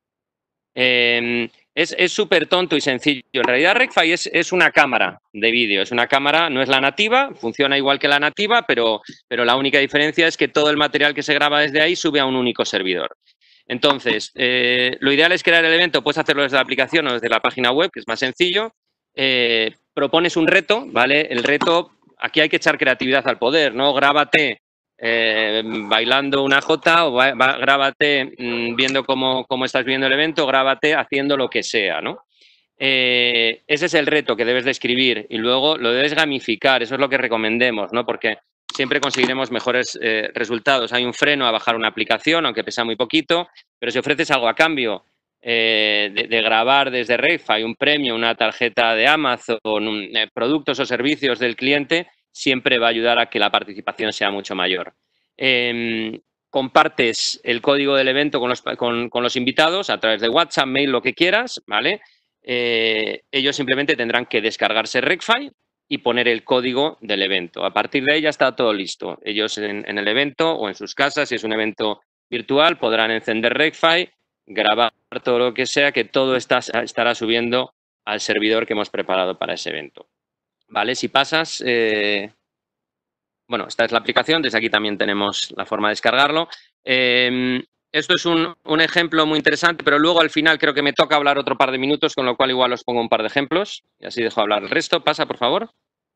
Es súper tonto y sencillo. En realidad Recfy es una cámara de vídeo. Es una cámara, no es la nativa, funciona igual que la nativa, pero la única diferencia es que todo el material que se graba desde ahí sube a un único servidor. Entonces, lo ideal es crear el evento, puedes hacerlo desde la aplicación o desde la página web, que es más sencillo. Propones un reto, ¿vale? El reto, aquí hay que echar creatividad al poder, ¿no? Grábate bailando una jota o grábate viendo cómo estás viendo el evento, grábate haciendo lo que sea, ¿no? Ese es el reto que debes de escribir y luego lo debes gamificar, eso es lo que recomendemos, ¿no? Porque siempre conseguiremos mejores resultados. Hay un freno a bajar una aplicación, aunque pesa muy poquito, pero si ofreces algo a cambio de grabar desde Recfy, un premio, una tarjeta de Amazon, productos o servicios del cliente, siempre va a ayudar a que la participación sea mucho mayor. Compartes el código del evento con los invitados a través de WhatsApp, mail, lo que quieras, ¿vale? Ellos simplemente tendrán que descargarse Recfy y poner el código del evento. A partir de ahí ya está todo listo. Ellos en el evento o en sus casas, si es un evento virtual, podrán encender Recfy, grabar todo lo que sea, que todo estará subiendo al servidor que hemos preparado para ese evento. ¿Vale? Si pasas, bueno, esta es la aplicación, desde aquí también tenemos la forma de descargarlo. Esto es un ejemplo muy interesante, pero luego al final creo que me toca hablar otro par de minutos, con lo cual igual os pongo un par de ejemplos y así dejo hablar el resto. Pasa, por favor.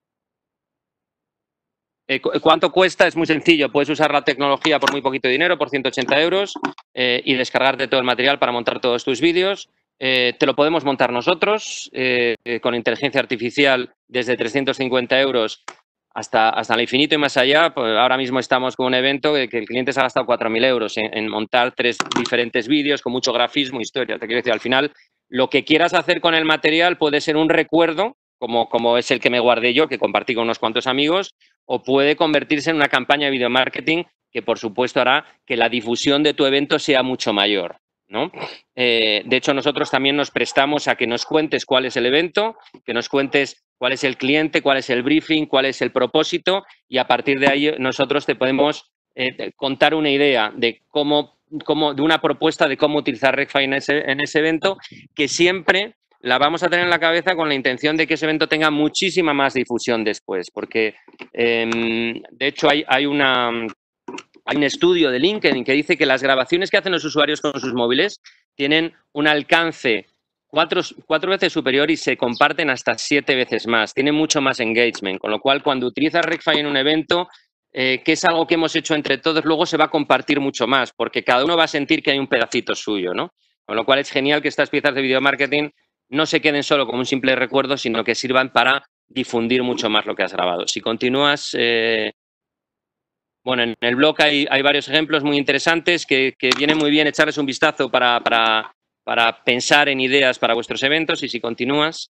¿Cuánto cuesta? Es muy sencillo. Puedes usar la tecnología por muy poquito dinero, por 180 euros, y descargarte todo el material para montar todos tus vídeos. Te lo podemos montar nosotros con inteligencia artificial desde 350 euros hasta el infinito y más allá. Pues ahora mismo estamos con un evento que el cliente se ha gastado 4.000 euros en montar 3 diferentes vídeos con mucho grafismo, historia. Te quiero decir, al final, lo que quieras hacer con el material puede ser un recuerdo, como es el que me guardé yo, que compartí con unos cuantos amigos, o puede convertirse en una campaña de video marketing que, por supuesto, hará que la difusión de tu evento sea mucho mayor, ¿no? De hecho, nosotros también nos prestamos a que nos cuentes cuál es el evento, que nos cuentes cuál es el cliente, cuál es el briefing, cuál es el propósito, y a partir de ahí nosotros te podemos contar una idea de de una propuesta de cómo utilizar Recfy en ese evento, que siempre la vamos a tener en la cabeza con la intención de que ese evento tenga muchísima más difusión después, porque de hecho hay un estudio de LinkedIn que dice que las grabaciones que hacen los usuarios con sus móviles tienen un alcance 4 veces superior y se comparten hasta 7 veces más. Tiene mucho más engagement, con lo cual cuando utilizas Recfy en un evento, que es algo que hemos hecho entre todos, luego se va a compartir mucho más, porque cada uno va a sentir que hay un pedacito suyo, ¿no? Con lo cual es genial que estas piezas de video marketing no se queden solo como un simple recuerdo, sino que sirvan para difundir mucho más lo que has grabado. Si continúas, bueno, en el blog hay varios ejemplos muy interesantes que viene muy bien echarles un vistazo para pensar en ideas para vuestros eventos. Y si continúas.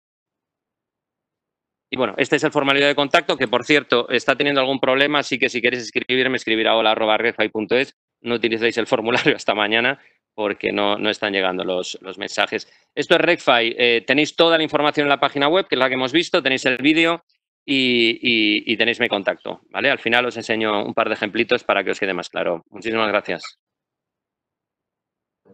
Y bueno, este es el formulario de contacto, que por cierto está teniendo algún problema, así que si queréis escribirme, escribir a hola@recfy.es. No utilicéis el formulario hasta mañana, porque no están llegando los mensajes. Esto es Recfy. Tenéis toda la información en la página web, que es la que hemos visto, tenéis el vídeo y tenéis mi contacto, ¿vale? Al final os enseño un par de ejemplitos para que os quede más claro. Muchísimas gracias.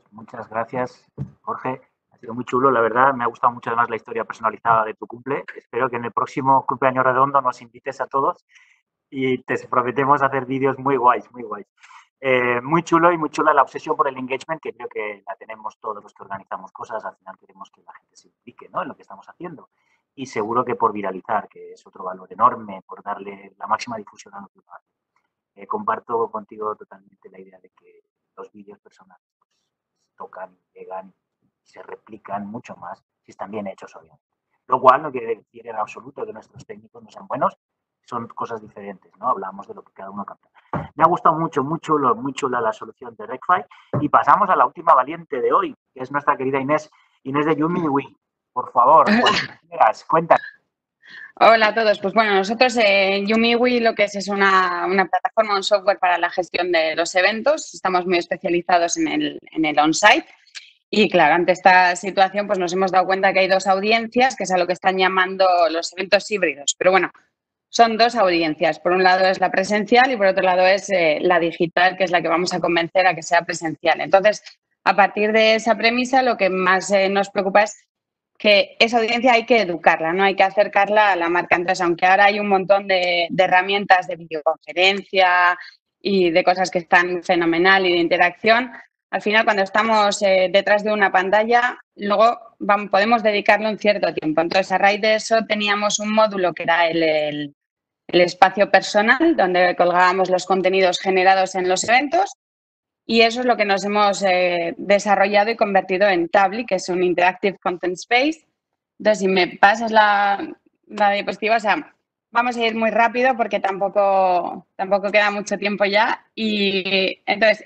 Muchas gracias, Jorge. Ha sido muy chulo, la verdad. Me ha gustado mucho además la historia personalizada de tu cumple. Espero que en el próximo cumpleaños redondo nos invites a todos y te prometemos hacer vídeos muy guays, muy guays. Muy chulo y muy chula la obsesión por el engagement, que creo que la tenemos todos los que organizamos cosas. Al final queremos que la gente se implique, ¿no?, en lo que estamos haciendo. Y seguro que por viralizar, que es otro valor enorme, por darle la máxima difusión a lo que uno hace. Comparto contigo totalmente la idea de que los vídeos personales pues, tocan, llegan y se replican mucho más si están bien hechos, obviamente. Lo cual no quiere decir en absoluto que nuestros técnicos no sean buenos, son cosas diferentes, ¿no? Hablamos de lo que cada uno capta. Me ha gustado mucho, muy chula la solución de RecFi. Y pasamos a la última valiente de hoy, que es nuestra querida Inés de YumiWi. Por favor, cuéntanos. Hola a todos. Pues bueno, nosotros en YumiWi lo que es una plataforma, un software para la gestión de los eventos. Estamos muy especializados en el on-site. Y claro, ante esta situación pues nos hemos dado cuenta que hay dos audiencias, que es a lo que están llamando los eventos híbridos. Pero bueno, son dos audiencias. Por un lado es la presencial y por otro lado es la digital, que es la que vamos a convencer a que sea presencial. Entonces, a partir de esa premisa, lo que más nos preocupa es que esa audiencia hay que educarla, ¿no? Hay que acercarla a la marca. Entonces, aunque ahora hay un montón de herramientas de videoconferencia y de cosas que están fenomenal y de interacción, al final, cuando estamos detrás de una pantalla, luego podemos dedicarle un cierto tiempo. Entonces, a raíz de eso, teníamos un módulo que era el espacio personal, donde colgábamos los contenidos generados en los eventos. Y eso es lo que nos hemos desarrollado y convertido en Tabli, que es un Interactive Content Space. Entonces, si me pasas la diapositiva, o sea, vamos a ir muy rápido porque tampoco queda mucho tiempo ya. Y entonces,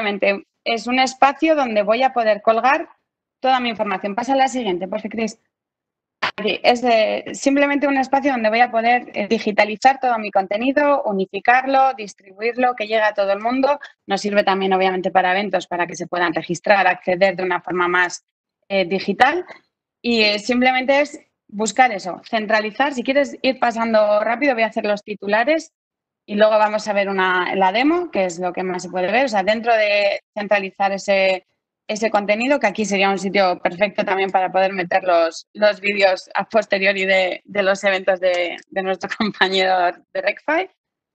es un espacio donde voy a poder colgar toda mi información. Pasa a la siguiente, por favor, Cris. Aquí es simplemente un espacio donde voy a poder digitalizar todo mi contenido, unificarlo, distribuirlo, que llegue a todo el mundo. Nos sirve también, obviamente, para eventos, para que se puedan registrar, acceder de una forma más digital. Y simplemente es buscar eso, centralizar. Si quieres ir pasando rápido, voy a hacer los titulares y luego vamos a ver la demo, que es lo que más se puede ver. O sea, dentro de centralizar ese contenido, que aquí sería un sitio perfecto también para poder meter los vídeos a posteriori de los eventos de nuestro compañero de RecFi.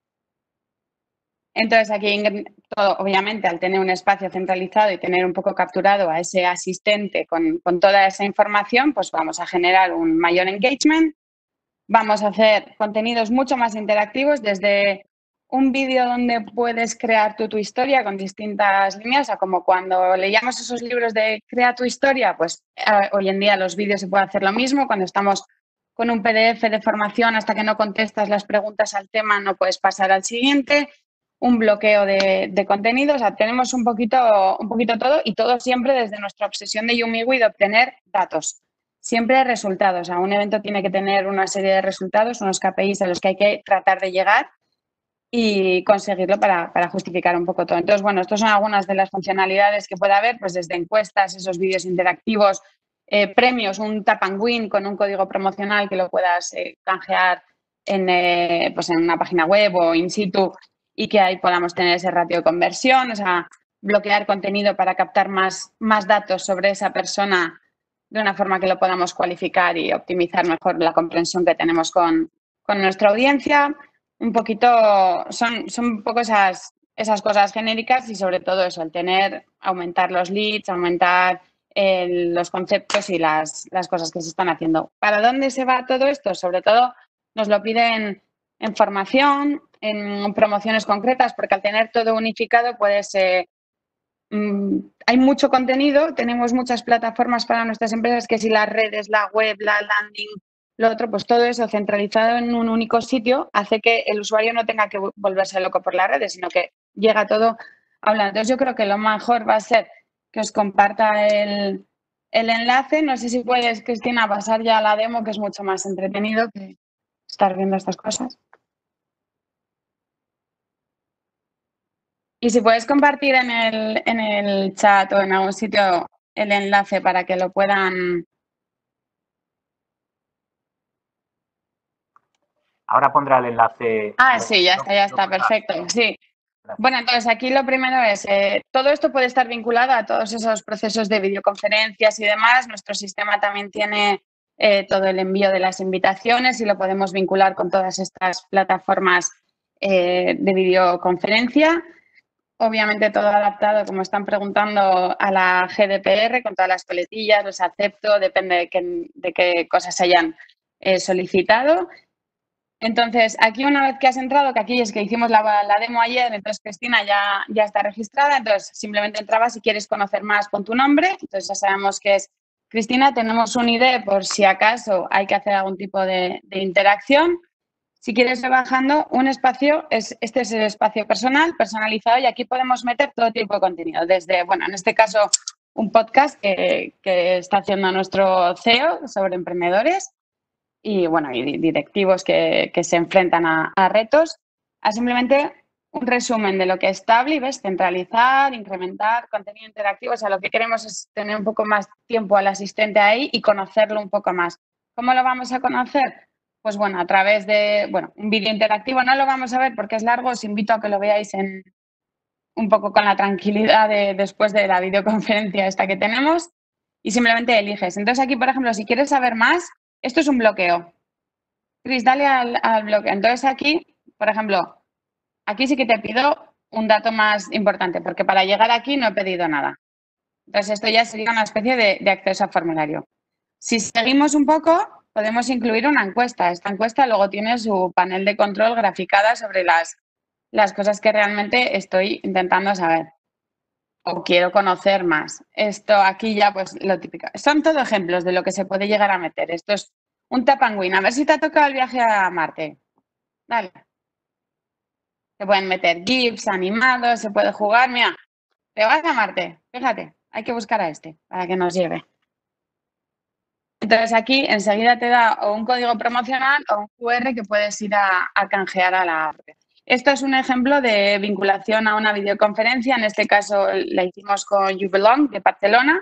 Entonces, aquí todo, obviamente, al tener un espacio centralizado y tener un poco capturado a ese asistente con toda esa información, pues vamos a generar un mayor engagement. Vamos a hacer contenidos mucho más interactivos, desde un vídeo donde puedes crear tu historia con distintas líneas, o sea, como cuando leíamos esos libros de Crea tu historia, pues hoy en día los vídeos se puede hacer lo mismo. Cuando estamos con un PDF de formación, hasta que no contestas las preguntas al tema, no puedes pasar al siguiente. Un bloqueo de contenido, o sea, tenemos un poquito todo, y todo siempre desde nuestra obsesión de YumiWi de obtener datos. Siempre resultados. O sea, un evento tiene que tener una serie de resultados, unos KPIs a los que hay que tratar de llegar y conseguirlo para justificar un poco todo. Entonces, bueno, estas son algunas de las funcionalidades que puede haber, pues desde encuestas, esos vídeos interactivos, premios, un tap and win con un código promocional que lo puedas canjear en una página web o in situ, y que ahí podamos tener ese ratio de conversión, o sea, bloquear contenido para captar más datos sobre esa persona de una forma que lo podamos cualificar y optimizar mejor la comprensión que tenemos con nuestra audiencia. Un poquito, son un poco esas cosas genéricas, y sobre todo eso, aumentar los leads, aumentar los conceptos y las cosas que se están haciendo. ¿Para dónde se va todo esto? Sobre todo nos lo piden en formación, en promociones concretas, porque al tener todo unificado hay mucho contenido, tenemos muchas plataformas para nuestras empresas, que si las redes, la web, la landing, lo otro, pues todo eso centralizado en un único sitio hace que el usuario no tenga que volverse loco por las redes, sino que llega todo hablando. Entonces, yo creo que lo mejor va a ser que os comparta el enlace. No sé si puedes, Cristina, pasar ya a la demo, que es mucho más entretenido que estar viendo estas cosas. Y si puedes compartir en el chat o en algún sitio el enlace para que lo puedan... Ahora pondrá el enlace. Ah, sí, ya está, perfecto. Sí, Gracias. Bueno, entonces aquí lo primero es, todo esto puede estar vinculado a todos esos procesos de videoconferencias y demás. Nuestro sistema también tiene todo el envío de las invitaciones y lo podemos vincular con todas estas plataformas de videoconferencia. Obviamente todo adaptado, como están preguntando, a la GDPR, con todas las coletillas, los acepto, depende de qué cosas hayan solicitado. Entonces, aquí una vez que has entrado, que aquí es que hicimos la demo ayer, entonces Cristina ya está registrada, entonces simplemente entrabas si quieres conocer más con tu nombre, entonces ya sabemos que es Cristina, tenemos un ID por si acaso hay que hacer algún tipo de interacción. Si quieres ir bajando un espacio, este es el espacio personalizado y aquí podemos meter todo tipo de contenido, desde, bueno, en este caso un podcast que está haciendo nuestro CEO sobre emprendedores, y bueno, y directivos que se enfrentan a retos, a simplemente un resumen de lo que es Tably, ¿ves? Centralizar, incrementar, contenido interactivo. O sea, lo que queremos es tener un poco más tiempo al asistente ahí y conocerlo un poco más. ¿Cómo lo vamos a conocer? Pues bueno, a través de, bueno, un vídeo interactivo. No lo vamos a ver porque es largo, os invito a que lo veáis un poco con la tranquilidad después de la videoconferencia esta que tenemos y simplemente eliges. Entonces aquí, por ejemplo, si quieres saber más, esto es un bloqueo. Cris, dale al bloqueo. Entonces aquí, por ejemplo, aquí sí que te pido un dato más importante, porque para llegar aquí no he pedido nada. Entonces esto ya sería una especie de acceso a formulario. Si seguimos un poco, podemos incluir una encuesta. Esta encuesta luego tiene su panel de control graficada sobre las cosas que realmente estoy intentando saber o quiero conocer más. Esto aquí ya, pues lo típico. Son todo ejemplos de lo que se puede llegar a meter. Esto es un tap and win. A ver si te ha tocado el viaje a Marte. Dale. Se pueden meter GIFs animados, se puede jugar. Mira, te vas a Marte. Fíjate, hay que buscar a este para que nos lleve. Entonces aquí enseguida te da o un código promocional o un QR que puedes ir a canjear a la app. Esto es un ejemplo de vinculación a una videoconferencia. En este caso la hicimos con You Belong de Barcelona.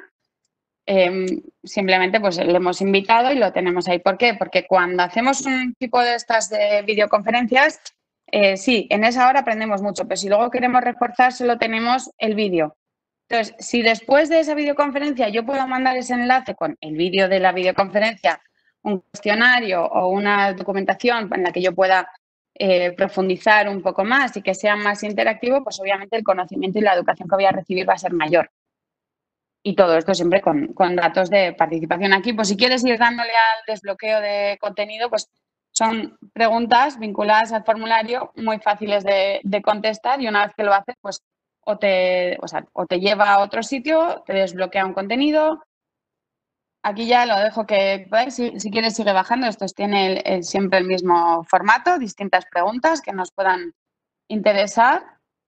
Simplemente pues le hemos invitado y lo tenemos ahí. ¿Por qué? Porque cuando hacemos un tipo de estas de videoconferencias, sí, en esa hora aprendemos mucho, pero si luego queremos reforzar solo tenemos el vídeo. Entonces, si después de esa videoconferencia yo puedo mandar ese enlace con el vídeo de la videoconferencia, un cuestionario o una documentación en la que yo pueda profundizar un poco más y que sea más interactivo, pues obviamente el conocimiento y la educación que voy a recibir va a ser mayor. Y todo esto siempre con datos de participación. Aquí, pues si quieres ir dándole al desbloqueo de contenido, pues son preguntas vinculadas al formulario muy fáciles de contestar y una vez que lo haces, pues o te lleva a otro sitio, te desbloquea un contenido. Aquí ya lo dejo que veáis, si quieres sigue bajando. Estos tiene siempre el mismo formato, distintas preguntas que nos puedan interesar.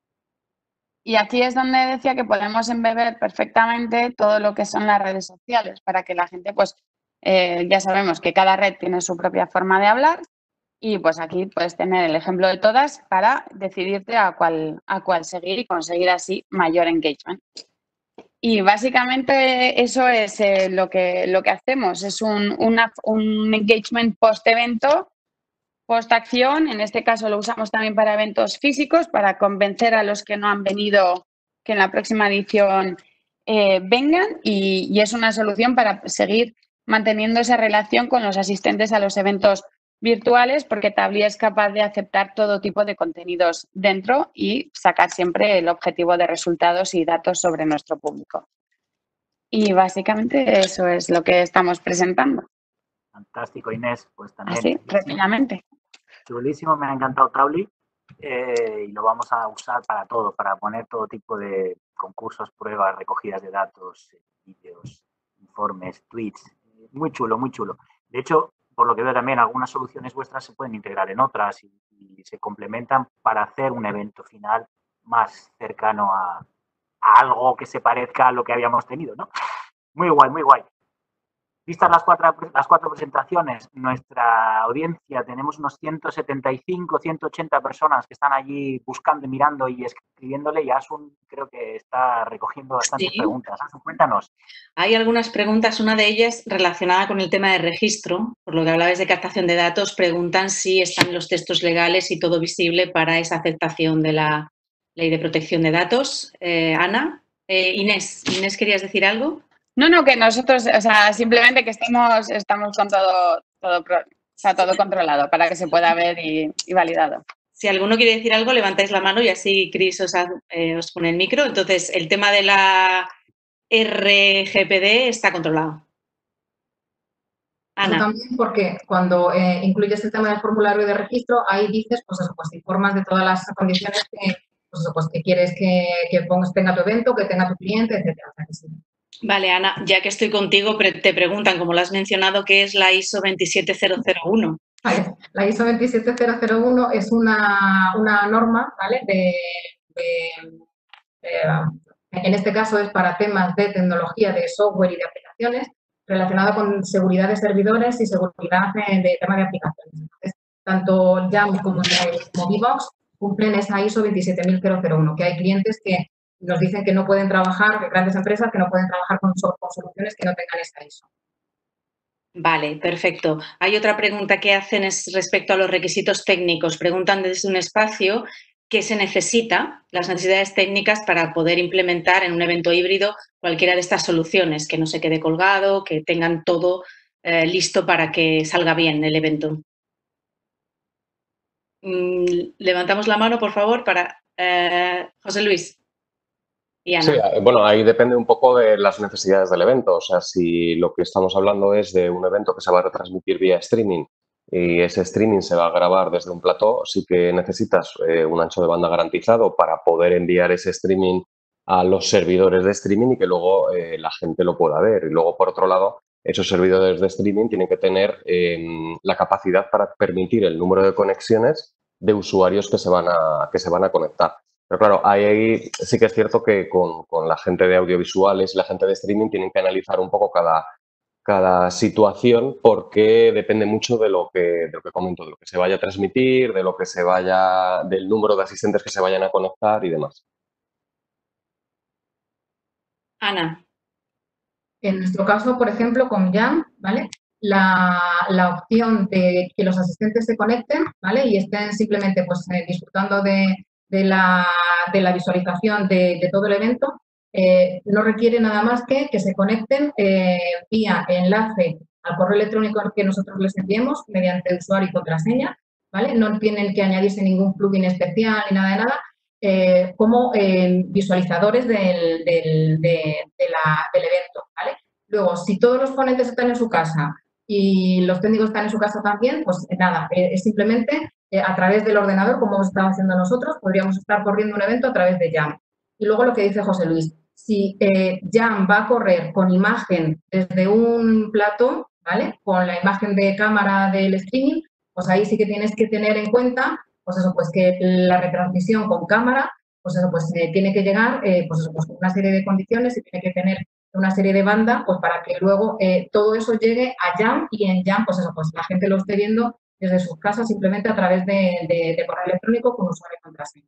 Y aquí es donde decía que podemos embeber perfectamente todo lo que son las redes sociales para que la gente, pues ya sabemos que cada red tiene su propia forma de hablar y pues aquí puedes tener el ejemplo de todas para decidirte a cuál seguir y conseguir así mayor engagement. Y básicamente eso es lo que hacemos, es un engagement post-evento, post-acción. En este caso lo usamos también para eventos físicos, para convencer a los que no han venido que en la próxima edición vengan y es una solución para seguir manteniendo esa relación con los asistentes a los eventos virtuales, porque Tably es capaz de aceptar todo tipo de contenidos dentro y sacar siempre el objetivo de resultados y datos sobre nuestro público. Y básicamente eso es lo que estamos presentando. Fantástico, Inés. Pues también. Así, rápidamente. Chulísimo, me ha encantado Tably y lo vamos a usar para todo, para poner todo tipo de concursos, pruebas, recogidas de datos, vídeos, informes, tweets. Muy chulo, muy chulo. De hecho, por lo que veo también, algunas soluciones vuestras se pueden integrar en otras y se complementan para hacer un evento final más cercano a algo que se parezca a lo que habíamos tenido, ¿no? Muy guay, muy guay. Vistas las cuatro presentaciones, nuestra audiencia, tenemos unos 175, 180 personas que están allí buscando, mirando y escribiéndole, y Asun creo que está recogiendo bastantes preguntas. Asun, cuéntanos. Hay algunas preguntas, una de ellas relacionada con el tema de registro, por lo que hablabais de captación de datos, preguntan si están los textos legales y todo visible para esa aceptación de la Ley de protección de datos. Ana. Inés, ¿querías decir algo? No, que nosotros, o sea, simplemente que estamos con todo controlado para que se pueda ver y validado. Si alguno quiere decir algo, levantáis la mano y así Cris os pone el micro. Entonces, el tema de la RGPD está controlado. Ana. Eso también porque cuando incluyes el tema del formulario de registro, ahí dices, pues eso, pues informas de todas las condiciones que quieres que tenga tu evento, que tenga tu cliente, etcétera. O sea, que sí. Vale, Ana, ya que estoy contigo, te preguntan, como lo has mencionado, ¿qué es la ISO 27001? Vale. La ISO 27001 es una norma, ¿vale? En este caso es para temas de tecnología, de software y de aplicaciones relacionada con seguridad de servidores y seguridad de tema de aplicaciones. Entonces, tanto Jamf como Vivox cumplen esa ISO 27001, que hay clientes que nos dicen que no pueden trabajar, grandes empresas que no pueden trabajar con soluciones que no tengan esa ISO. Vale, perfecto. Hay otra pregunta que hacen es respecto a los requisitos técnicos. Preguntan desde un espacio qué se necesita, las necesidades técnicas para poder implementar en un evento híbrido cualquiera de estas soluciones, que no se quede colgado, que tengan todo listo para que salga bien el evento. Levantamos la mano, por favor, para José Luis. Y Ana. Sí, bueno, ahí depende un poco de las necesidades del evento. O sea, si lo que estamos hablando es de un evento que se va a retransmitir vía streaming y ese streaming se va a grabar desde un plató, sí que necesitas un ancho de banda garantizado para poder enviar ese streaming a los servidores de streaming y que luego la gente lo pueda ver. Y luego, por otro lado, esos servidores de streaming tienen que tener la capacidad para permitir el número de conexiones de usuarios que se van a conectar. Pero claro, ahí sí que es cierto que con la gente de audiovisuales y la gente de streaming tienen que analizar un poco cada situación porque depende mucho de lo que comento, de lo que se vaya a transmitir, del número de asistentes que se vayan a conectar y demás. Ana. En nuestro caso, por ejemplo, con Jamf, ¿vale? La opción de que los asistentes se conecten, ¿vale? Y estén simplemente pues, disfrutando de la visualización de todo el evento, no requiere nada más que se conecten vía enlace al correo electrónico que nosotros les enviemos mediante usuario y contraseña, ¿vale? No tienen que añadirse ningún plugin especial ni nada de nada, como visualizadores del evento, ¿vale? Luego, si todos los ponentes están en su casa y los técnicos están en su casa también, pues nada, es simplemente a través del ordenador, como hemos estado haciendo nosotros, podríamos estar corriendo un evento a través de Jamf. Y luego lo que dice José Luis, si Jamf va a correr con imagen desde un plató, ¿vale? Con la imagen de cámara del streaming, pues ahí sí que tienes que tener en cuenta, pues eso, pues que la retransmisión con cámara, pues eso, pues tiene que llegar, pues eso, pues con una serie de condiciones y tiene que tener una serie de bandas, pues para que luego todo eso llegue a Jamf y en Jamf, pues eso, pues la gente lo esté viendo desde sus casas simplemente a través de correo electrónico con usuario y contraseña.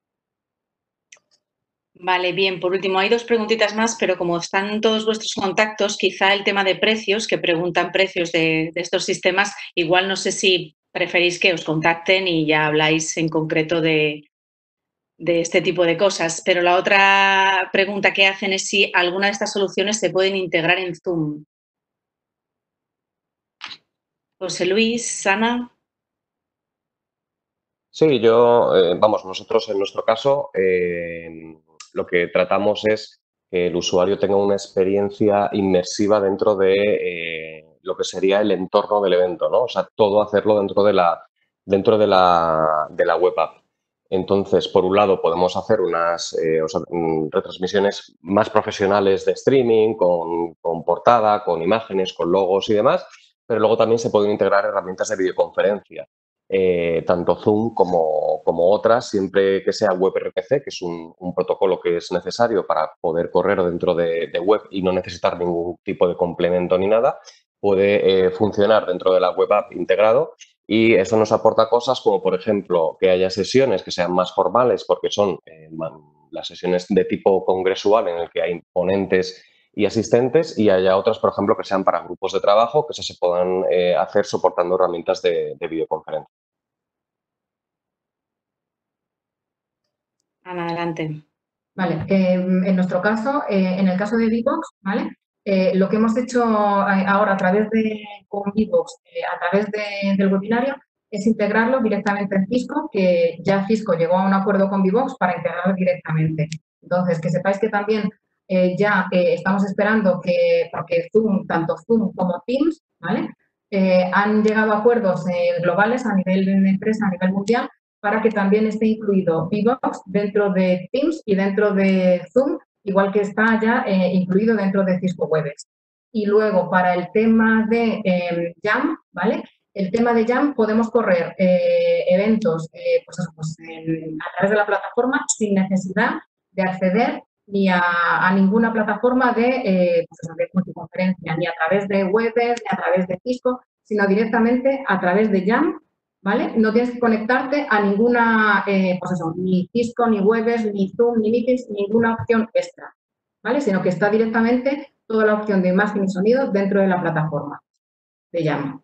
Vale, bien. Por último, hay dos preguntitas más, pero como están todos vuestros contactos, quizá el tema de precios, que preguntan precios de estos sistemas, igual no sé si preferís que os contacten y ya habláis en concreto de este tipo de cosas. Pero la otra pregunta que hacen es si alguna de estas soluciones se pueden integrar en Zoom. José Luis, Ana. Sí, nosotros en nuestro caso lo que tratamos es que el usuario tenga una experiencia inmersiva dentro de lo que sería el entorno del evento, ¿no? O sea, todo hacerlo dentro de la web app. Entonces, por un lado, podemos hacer unas retransmisiones más profesionales de streaming, con portada, con imágenes, con logos y demás, pero luego también se pueden integrar herramientas de videoconferencia. Tanto Zoom como otras, siempre que sea WebRTC, que es un protocolo que es necesario para poder correr dentro de web y no necesitar ningún tipo de complemento ni nada, puede funcionar dentro de la web app integrado y eso nos aporta cosas como, por ejemplo, que haya sesiones que sean más formales porque son las sesiones de tipo congresual en el que hay ponentes y asistentes y haya otras, por ejemplo, que sean para grupos de trabajo que se puedan hacer soportando herramientas de videoconferencia. Ana, adelante. Vale, en nuestro caso, en el caso de Vivox, ¿vale? Lo que hemos hecho ahora a través con Vivox, a través del webinario, es integrarlo directamente en Cisco, que ya Cisco llegó a un acuerdo con Vivox para integrarlo directamente. Entonces, que sepáis que también ya estamos esperando porque Zoom, tanto Zoom como Teams, ¿vale? Han llegado a acuerdos globales a nivel de empresa, a nivel mundial, para que también esté incluido Vivox dentro de Teams y dentro de Zoom, igual que está ya incluido dentro de Cisco Webex. Y luego, para el tema de Jam, ¿vale? El tema de Jam podemos correr eventos a través de la plataforma sin necesidad de acceder ni a ninguna plataforma de multiconferencia, ni a través de Webex, ni a través de Cisco, sino directamente a través de Jam, ¿vale? No tienes que conectarte a ninguna, ni Cisco, ni Webex, ni Zoom, ni Meetings, ninguna opción extra, ¿vale? Sino que está directamente toda la opción de imagen y sonido dentro de la plataforma de Jam.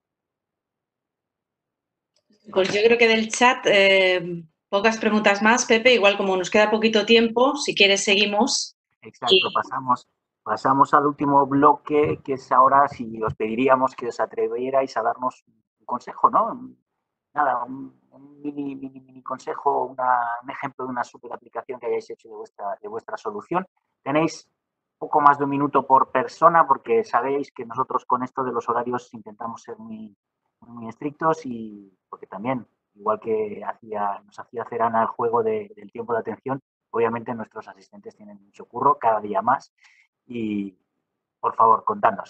Pues yo creo que del chat, pocas preguntas más, Pepe. Igual como nos queda poquito tiempo, si quieres seguimos. Exacto, pasamos al último bloque, que es ahora si os pediríamos que os atrevierais a darnos un consejo, ¿no? Nada, un mini consejo, un ejemplo de una super aplicación que hayáis hecho de vuestra solución. Tenéis poco más de un minuto por persona, porque sabéis que nosotros con esto de los horarios intentamos ser muy estrictos, y porque también, igual que nos hacía hacer Ana el juego del tiempo de atención, obviamente nuestros asistentes tienen mucho curro, cada día más, y por favor, contadnos.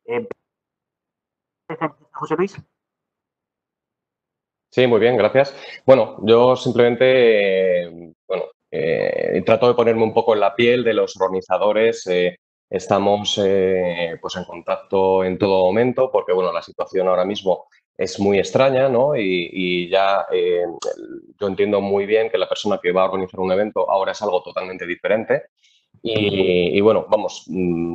José Luis. Sí, muy bien, gracias. Bueno, yo simplemente, trato de ponerme un poco en la piel de los organizadores. Estamos pues en contacto en todo momento porque, bueno, la situación ahora mismo es muy extraña, ¿no? Y ya yo entiendo muy bien que la persona que va a organizar un evento ahora es algo totalmente diferente. Y bueno, vamos,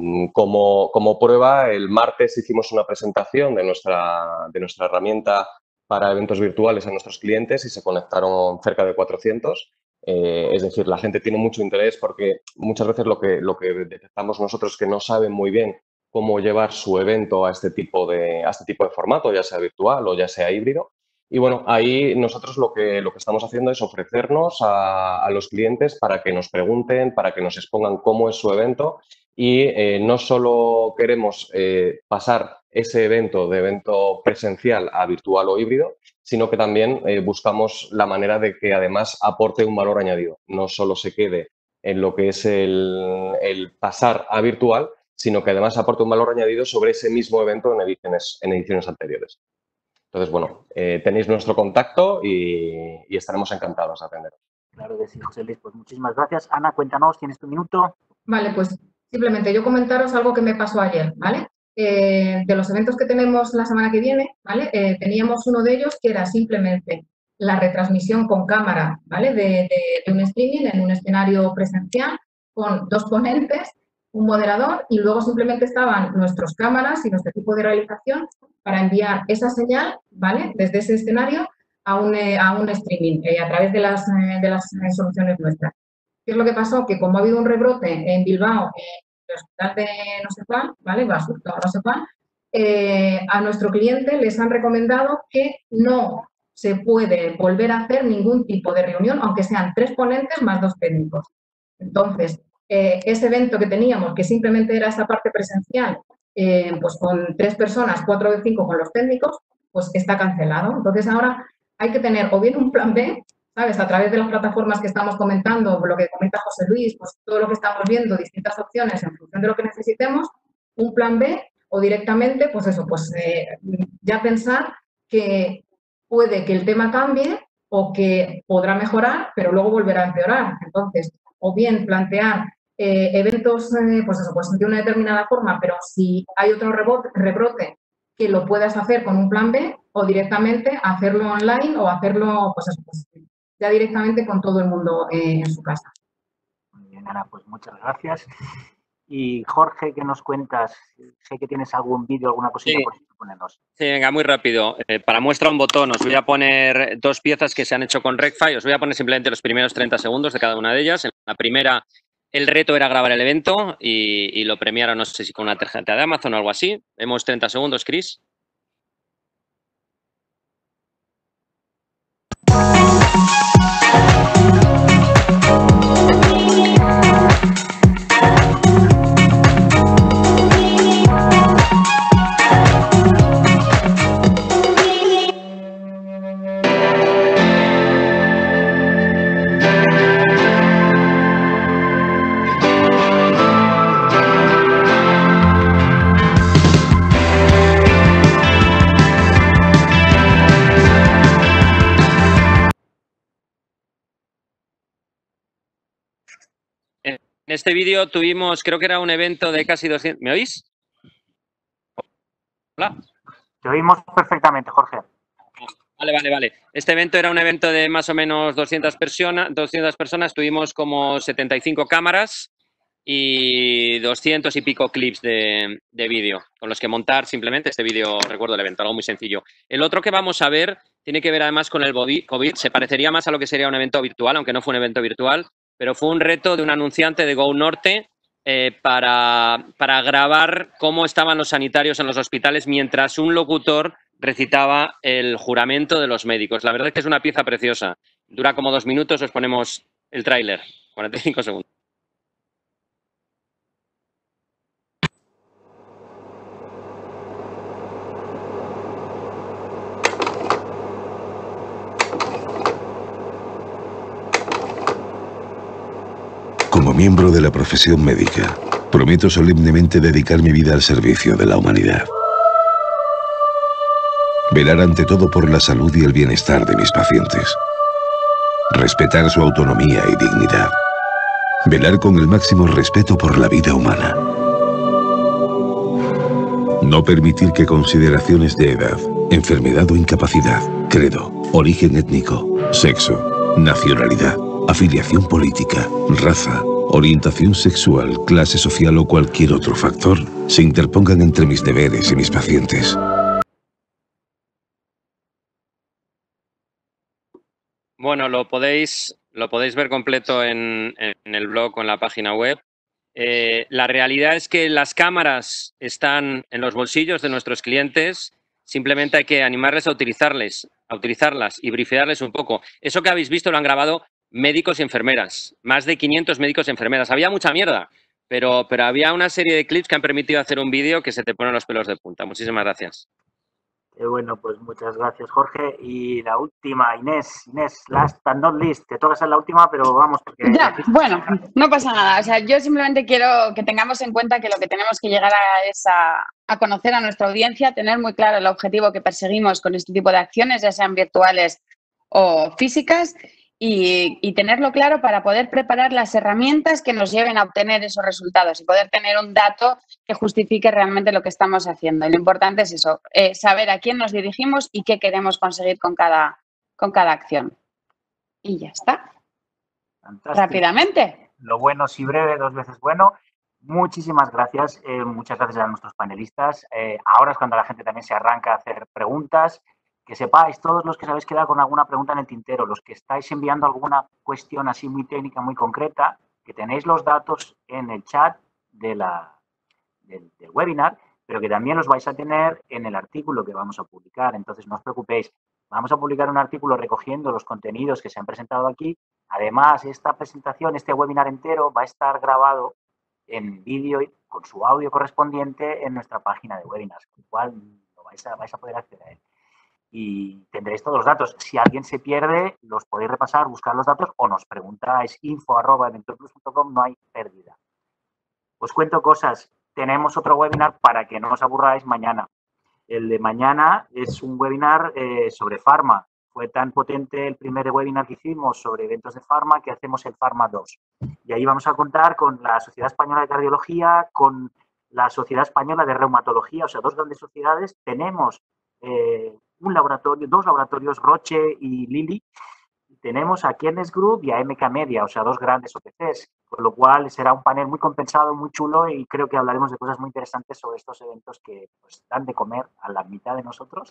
como prueba, el martes hicimos una presentación de nuestra herramienta para eventos virtuales a nuestros clientes y se conectaron cerca de 400. Es decir, la gente tiene mucho interés porque muchas veces lo que detectamos nosotros es que no saben muy bien cómo llevar su evento a este tipo de formato, ya sea virtual o ya sea híbrido. Y bueno, ahí nosotros lo que estamos haciendo es ofrecernos a los clientes para que nos pregunten, para que nos expongan cómo es su evento, y no solo queremos pasar ese evento de evento presencial a virtual o híbrido, sino que también buscamos la manera de que además aporte un valor añadido. No solo se quede en lo que es el pasar a virtual, sino que además aporte un valor añadido sobre ese mismo evento en ediciones anteriores. Entonces, bueno, tenéis nuestro contacto y estaremos encantados de atenderos. Claro que sí, José Luis, pues muchísimas gracias. Ana, cuéntanos, ¿tienes tu minuto? Vale, pues simplemente yo comentaros algo que me pasó ayer, ¿vale? De los eventos que tenemos la semana que viene, ¿vale? Teníamos uno de ellos que era simplemente la retransmisión con cámara, ¿vale? De un streaming en un escenario presencial con 2 ponentes, un moderador, y luego simplemente estaban nuestras cámaras y nuestro equipo de realización para enviar esa señal, ¿vale? Desde ese escenario a un streaming a través de las soluciones nuestras. ¿Qué es lo que pasó? Que como ha habido un rebrote en Bilbao, en el hospital de no sé cuál, ¿vale? Basurto, no sé cuál, a nuestro cliente les han recomendado que no se puede volver a hacer ningún tipo de reunión, aunque sean 3 ponentes más 2 técnicos. Entonces, ese evento que teníamos, que simplemente era esa parte presencial, pues con 3 personas, 4 de 5 con los técnicos, pues está cancelado. Entonces, ahora hay que tener o bien un plan B, ¿sabes? A través de las plataformas que estamos comentando, lo que comenta José Luis, pues todo lo que estamos viendo, distintas opciones en función de lo que necesitemos, un plan B, o directamente, pues eso, pues ya pensar que puede que el tema cambie o que podrá mejorar, pero luego volverá a empeorar. Entonces, o bien plantear eventos, pues eso, pues de una determinada forma, pero si hay otro rebrote, que lo puedas hacer con un plan B, o directamente hacerlo online o hacerlo, pues eso, pues, ya directamente con todo el mundo en su casa. Muy bien, Ana, pues muchas gracias. Y Jorge, ¿qué nos cuentas? Sé que tienes algún vídeo, alguna cosita por ponernos. Sí, venga, muy rápido. Para muestra un botón, os voy a poner 2 piezas que se han hecho con Rectify. Os voy a poner simplemente los primeros 30 segundos de cada una de ellas. En la primera, el reto era grabar el evento y lo premiaron, no sé si con una tarjeta de Amazon o algo así. Vemos 30 segundos, Chris. En este vídeo tuvimos, creo que era un evento de casi 200... ¿Me oís? Hola. Te oímos perfectamente, Jorge. Vale. Este evento era un evento de más o menos 200 personas. Tuvimos como 75 cámaras y 200 y pico clips de vídeo con los que montar simplemente este vídeo, recuerdo el evento, algo muy sencillo. El otro que vamos a ver tiene que ver además con el COVID. Se parecería más a lo que sería un evento virtual, aunque no fue un evento virtual, pero fue un reto de un anunciante de Go Norte para grabar cómo estaban los sanitarios en los hospitales mientras un locutor recitaba el juramento de los médicos. La verdad es que es una pieza preciosa. Dura como 2 minutos, os ponemos el tráiler, 45 segundos. Como miembro de la profesión médica, prometo solemnemente dedicar mi vida al servicio de la humanidad. Velar ante todo por la salud y el bienestar de mis pacientes. Respetar su autonomía y dignidad. Velar con el máximo respeto por la vida humana. No permitir que consideraciones de edad, enfermedad o incapacidad, credo, origen étnico, sexo, nacionalidad, afiliación política, raza, orientación sexual, clase social o cualquier otro factor se interpongan entre mis deberes y mis pacientes. Bueno, lo podéis ver completo en el blog o en la página web. La realidad es que las cámaras están en los bolsillos de nuestros clientes. Simplemente hay que animarles a utilizarlas y brifearles un poco. Eso que habéis visto lo han grabado médicos y enfermeras, más de 500 médicos y enfermeras. Había mucha mierda, pero había una serie de clips que han permitido hacer un vídeo que se te ponen los pelos de punta. Muchísimas gracias. Bueno, pues muchas gracias, Jorge. Y la última, Inés, last but not least. Te toca ser la última, pero vamos. Porque ya, bueno, no pasa nada. O sea, yo simplemente quiero que tengamos en cuenta que lo que tenemos que llegar es a conocer a nuestra audiencia, tener muy claro el objetivo que perseguimos con este tipo de acciones, ya sean virtuales o físicas, y tenerlo claro para poder preparar las herramientas que nos lleven a obtener esos resultados y poder tener un dato que justifique realmente lo que estamos haciendo. Y lo importante es eso, saber a quién nos dirigimos y qué queremos conseguir con cada acción. Y ya está. Fantástico. Rápidamente. Lo bueno sí breve, 2 veces bueno. Muchísimas gracias. Muchas gracias a nuestros panelistas. Ahora es cuando la gente también se arranca a hacer preguntas. Que sepáis, todos los que os habéis quedado con alguna pregunta en el tintero, los que estáis enviando alguna cuestión así muy técnica, muy concreta, que tenéis los datos en el chat del webinar, pero que también los vais a tener en el artículo que vamos a publicar. Entonces, no os preocupéis. Vamos a publicar un artículo recogiendo los contenidos que se han presentado aquí. Además, esta presentación, este webinar entero, va a estar grabado en vídeo y con su audio correspondiente en nuestra página de webinars, con lo cual lo vais a poder acceder a él. Y tendréis todos los datos. Si alguien se pierde, los podéis repasar, buscar los datos o nos preguntáis info@eventorplus.com, no hay pérdida. Os cuento cosas. Tenemos otro webinar para que no os aburráis mañana. El de mañana es un webinar sobre Pharma. Fue tan potente el primer webinar que hicimos sobre eventos de Pharma que hacemos el Pharma 2. Y ahí vamos a contar con la Sociedad Española de Cardiología, con la Sociedad Española de Reumatología, o sea, 2 grandes sociedades. Tenemos un laboratorio, 2 laboratorios, Roche y Lilly, tenemos a Kiernes Group y a MK Media, o sea, dos grandes OPCs, con lo cual será un panel muy compensado, muy chulo y creo que hablaremos de cosas muy interesantes sobre estos eventos que pues, dan de comer a la mitad de nosotros.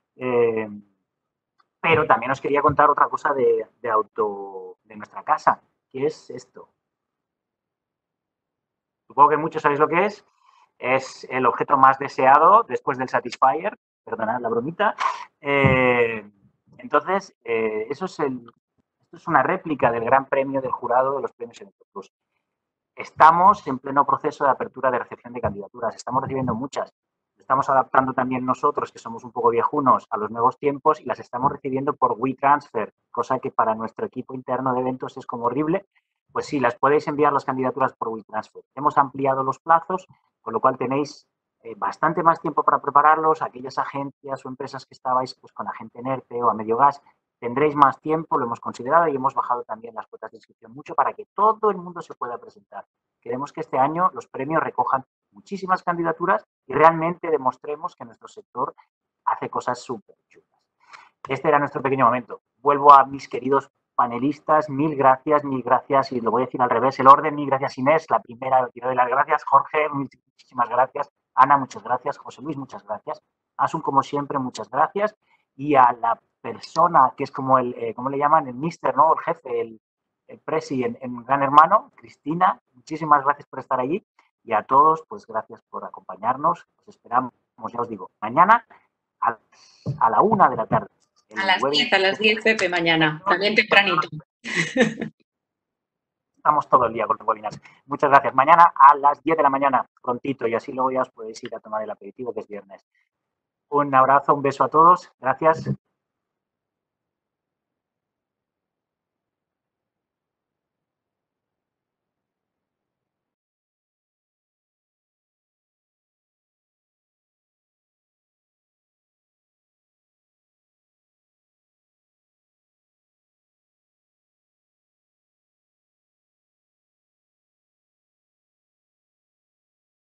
Pero también os quería contar otra cosa de nuestra casa, que es esto. Supongo que muchos sabéis lo que es. Es el objeto más deseado después del Satisfyer. Perdonad la bromita. Entonces, esto es una réplica del gran premio del jurado de los premios Evento Plus. Estamos en pleno proceso de apertura de recepción de candidaturas. Estamos recibiendo muchas. Estamos adaptando también nosotros, que somos un poco viejunos, a los nuevos tiempos y las estamos recibiendo por WeTransfer, cosa que para nuestro equipo interno de eventos es como horrible. Pues sí, las podéis enviar las candidaturas por WeTransfer. Hemos ampliado los plazos, con lo cual tenéis bastante más tiempo para prepararlos. Aquellas agencias o empresas que estabais pues, con Agente NERTE o a medio gas, tendréis más tiempo, lo hemos considerado y hemos bajado también las cuotas de inscripción mucho para que todo el mundo se pueda presentar. Queremos que este año los premios recojan muchísimas candidaturas y realmente demostremos que nuestro sector hace cosas súper chulas. Este era nuestro pequeño momento. Vuelvo a mis queridos panelistas, mil gracias, y lo voy a decir al revés, el orden, mil gracias Inés, la primera, quiero dar las gracias, Jorge, muchísimas gracias, Ana, muchas gracias, José Luis, muchas gracias, Asun, como siempre, muchas gracias, y a la persona que es como el, ¿cómo le llaman? El mister, ¿no? El jefe, el presi en Gran Hermano, Cristina, muchísimas gracias por estar allí, y a todos, pues gracias por acompañarnos, os esperamos, ya os digo, mañana a la 1 de la tarde. A las 10, Pepe, mañana, también tempranito. Estamos todo el día con los webinars. Muchas gracias. Mañana a las 10 de la mañana, prontito, y así luego ya os podéis ir a tomar el aperitivo, que es viernes. Un abrazo, un beso a todos. Gracias.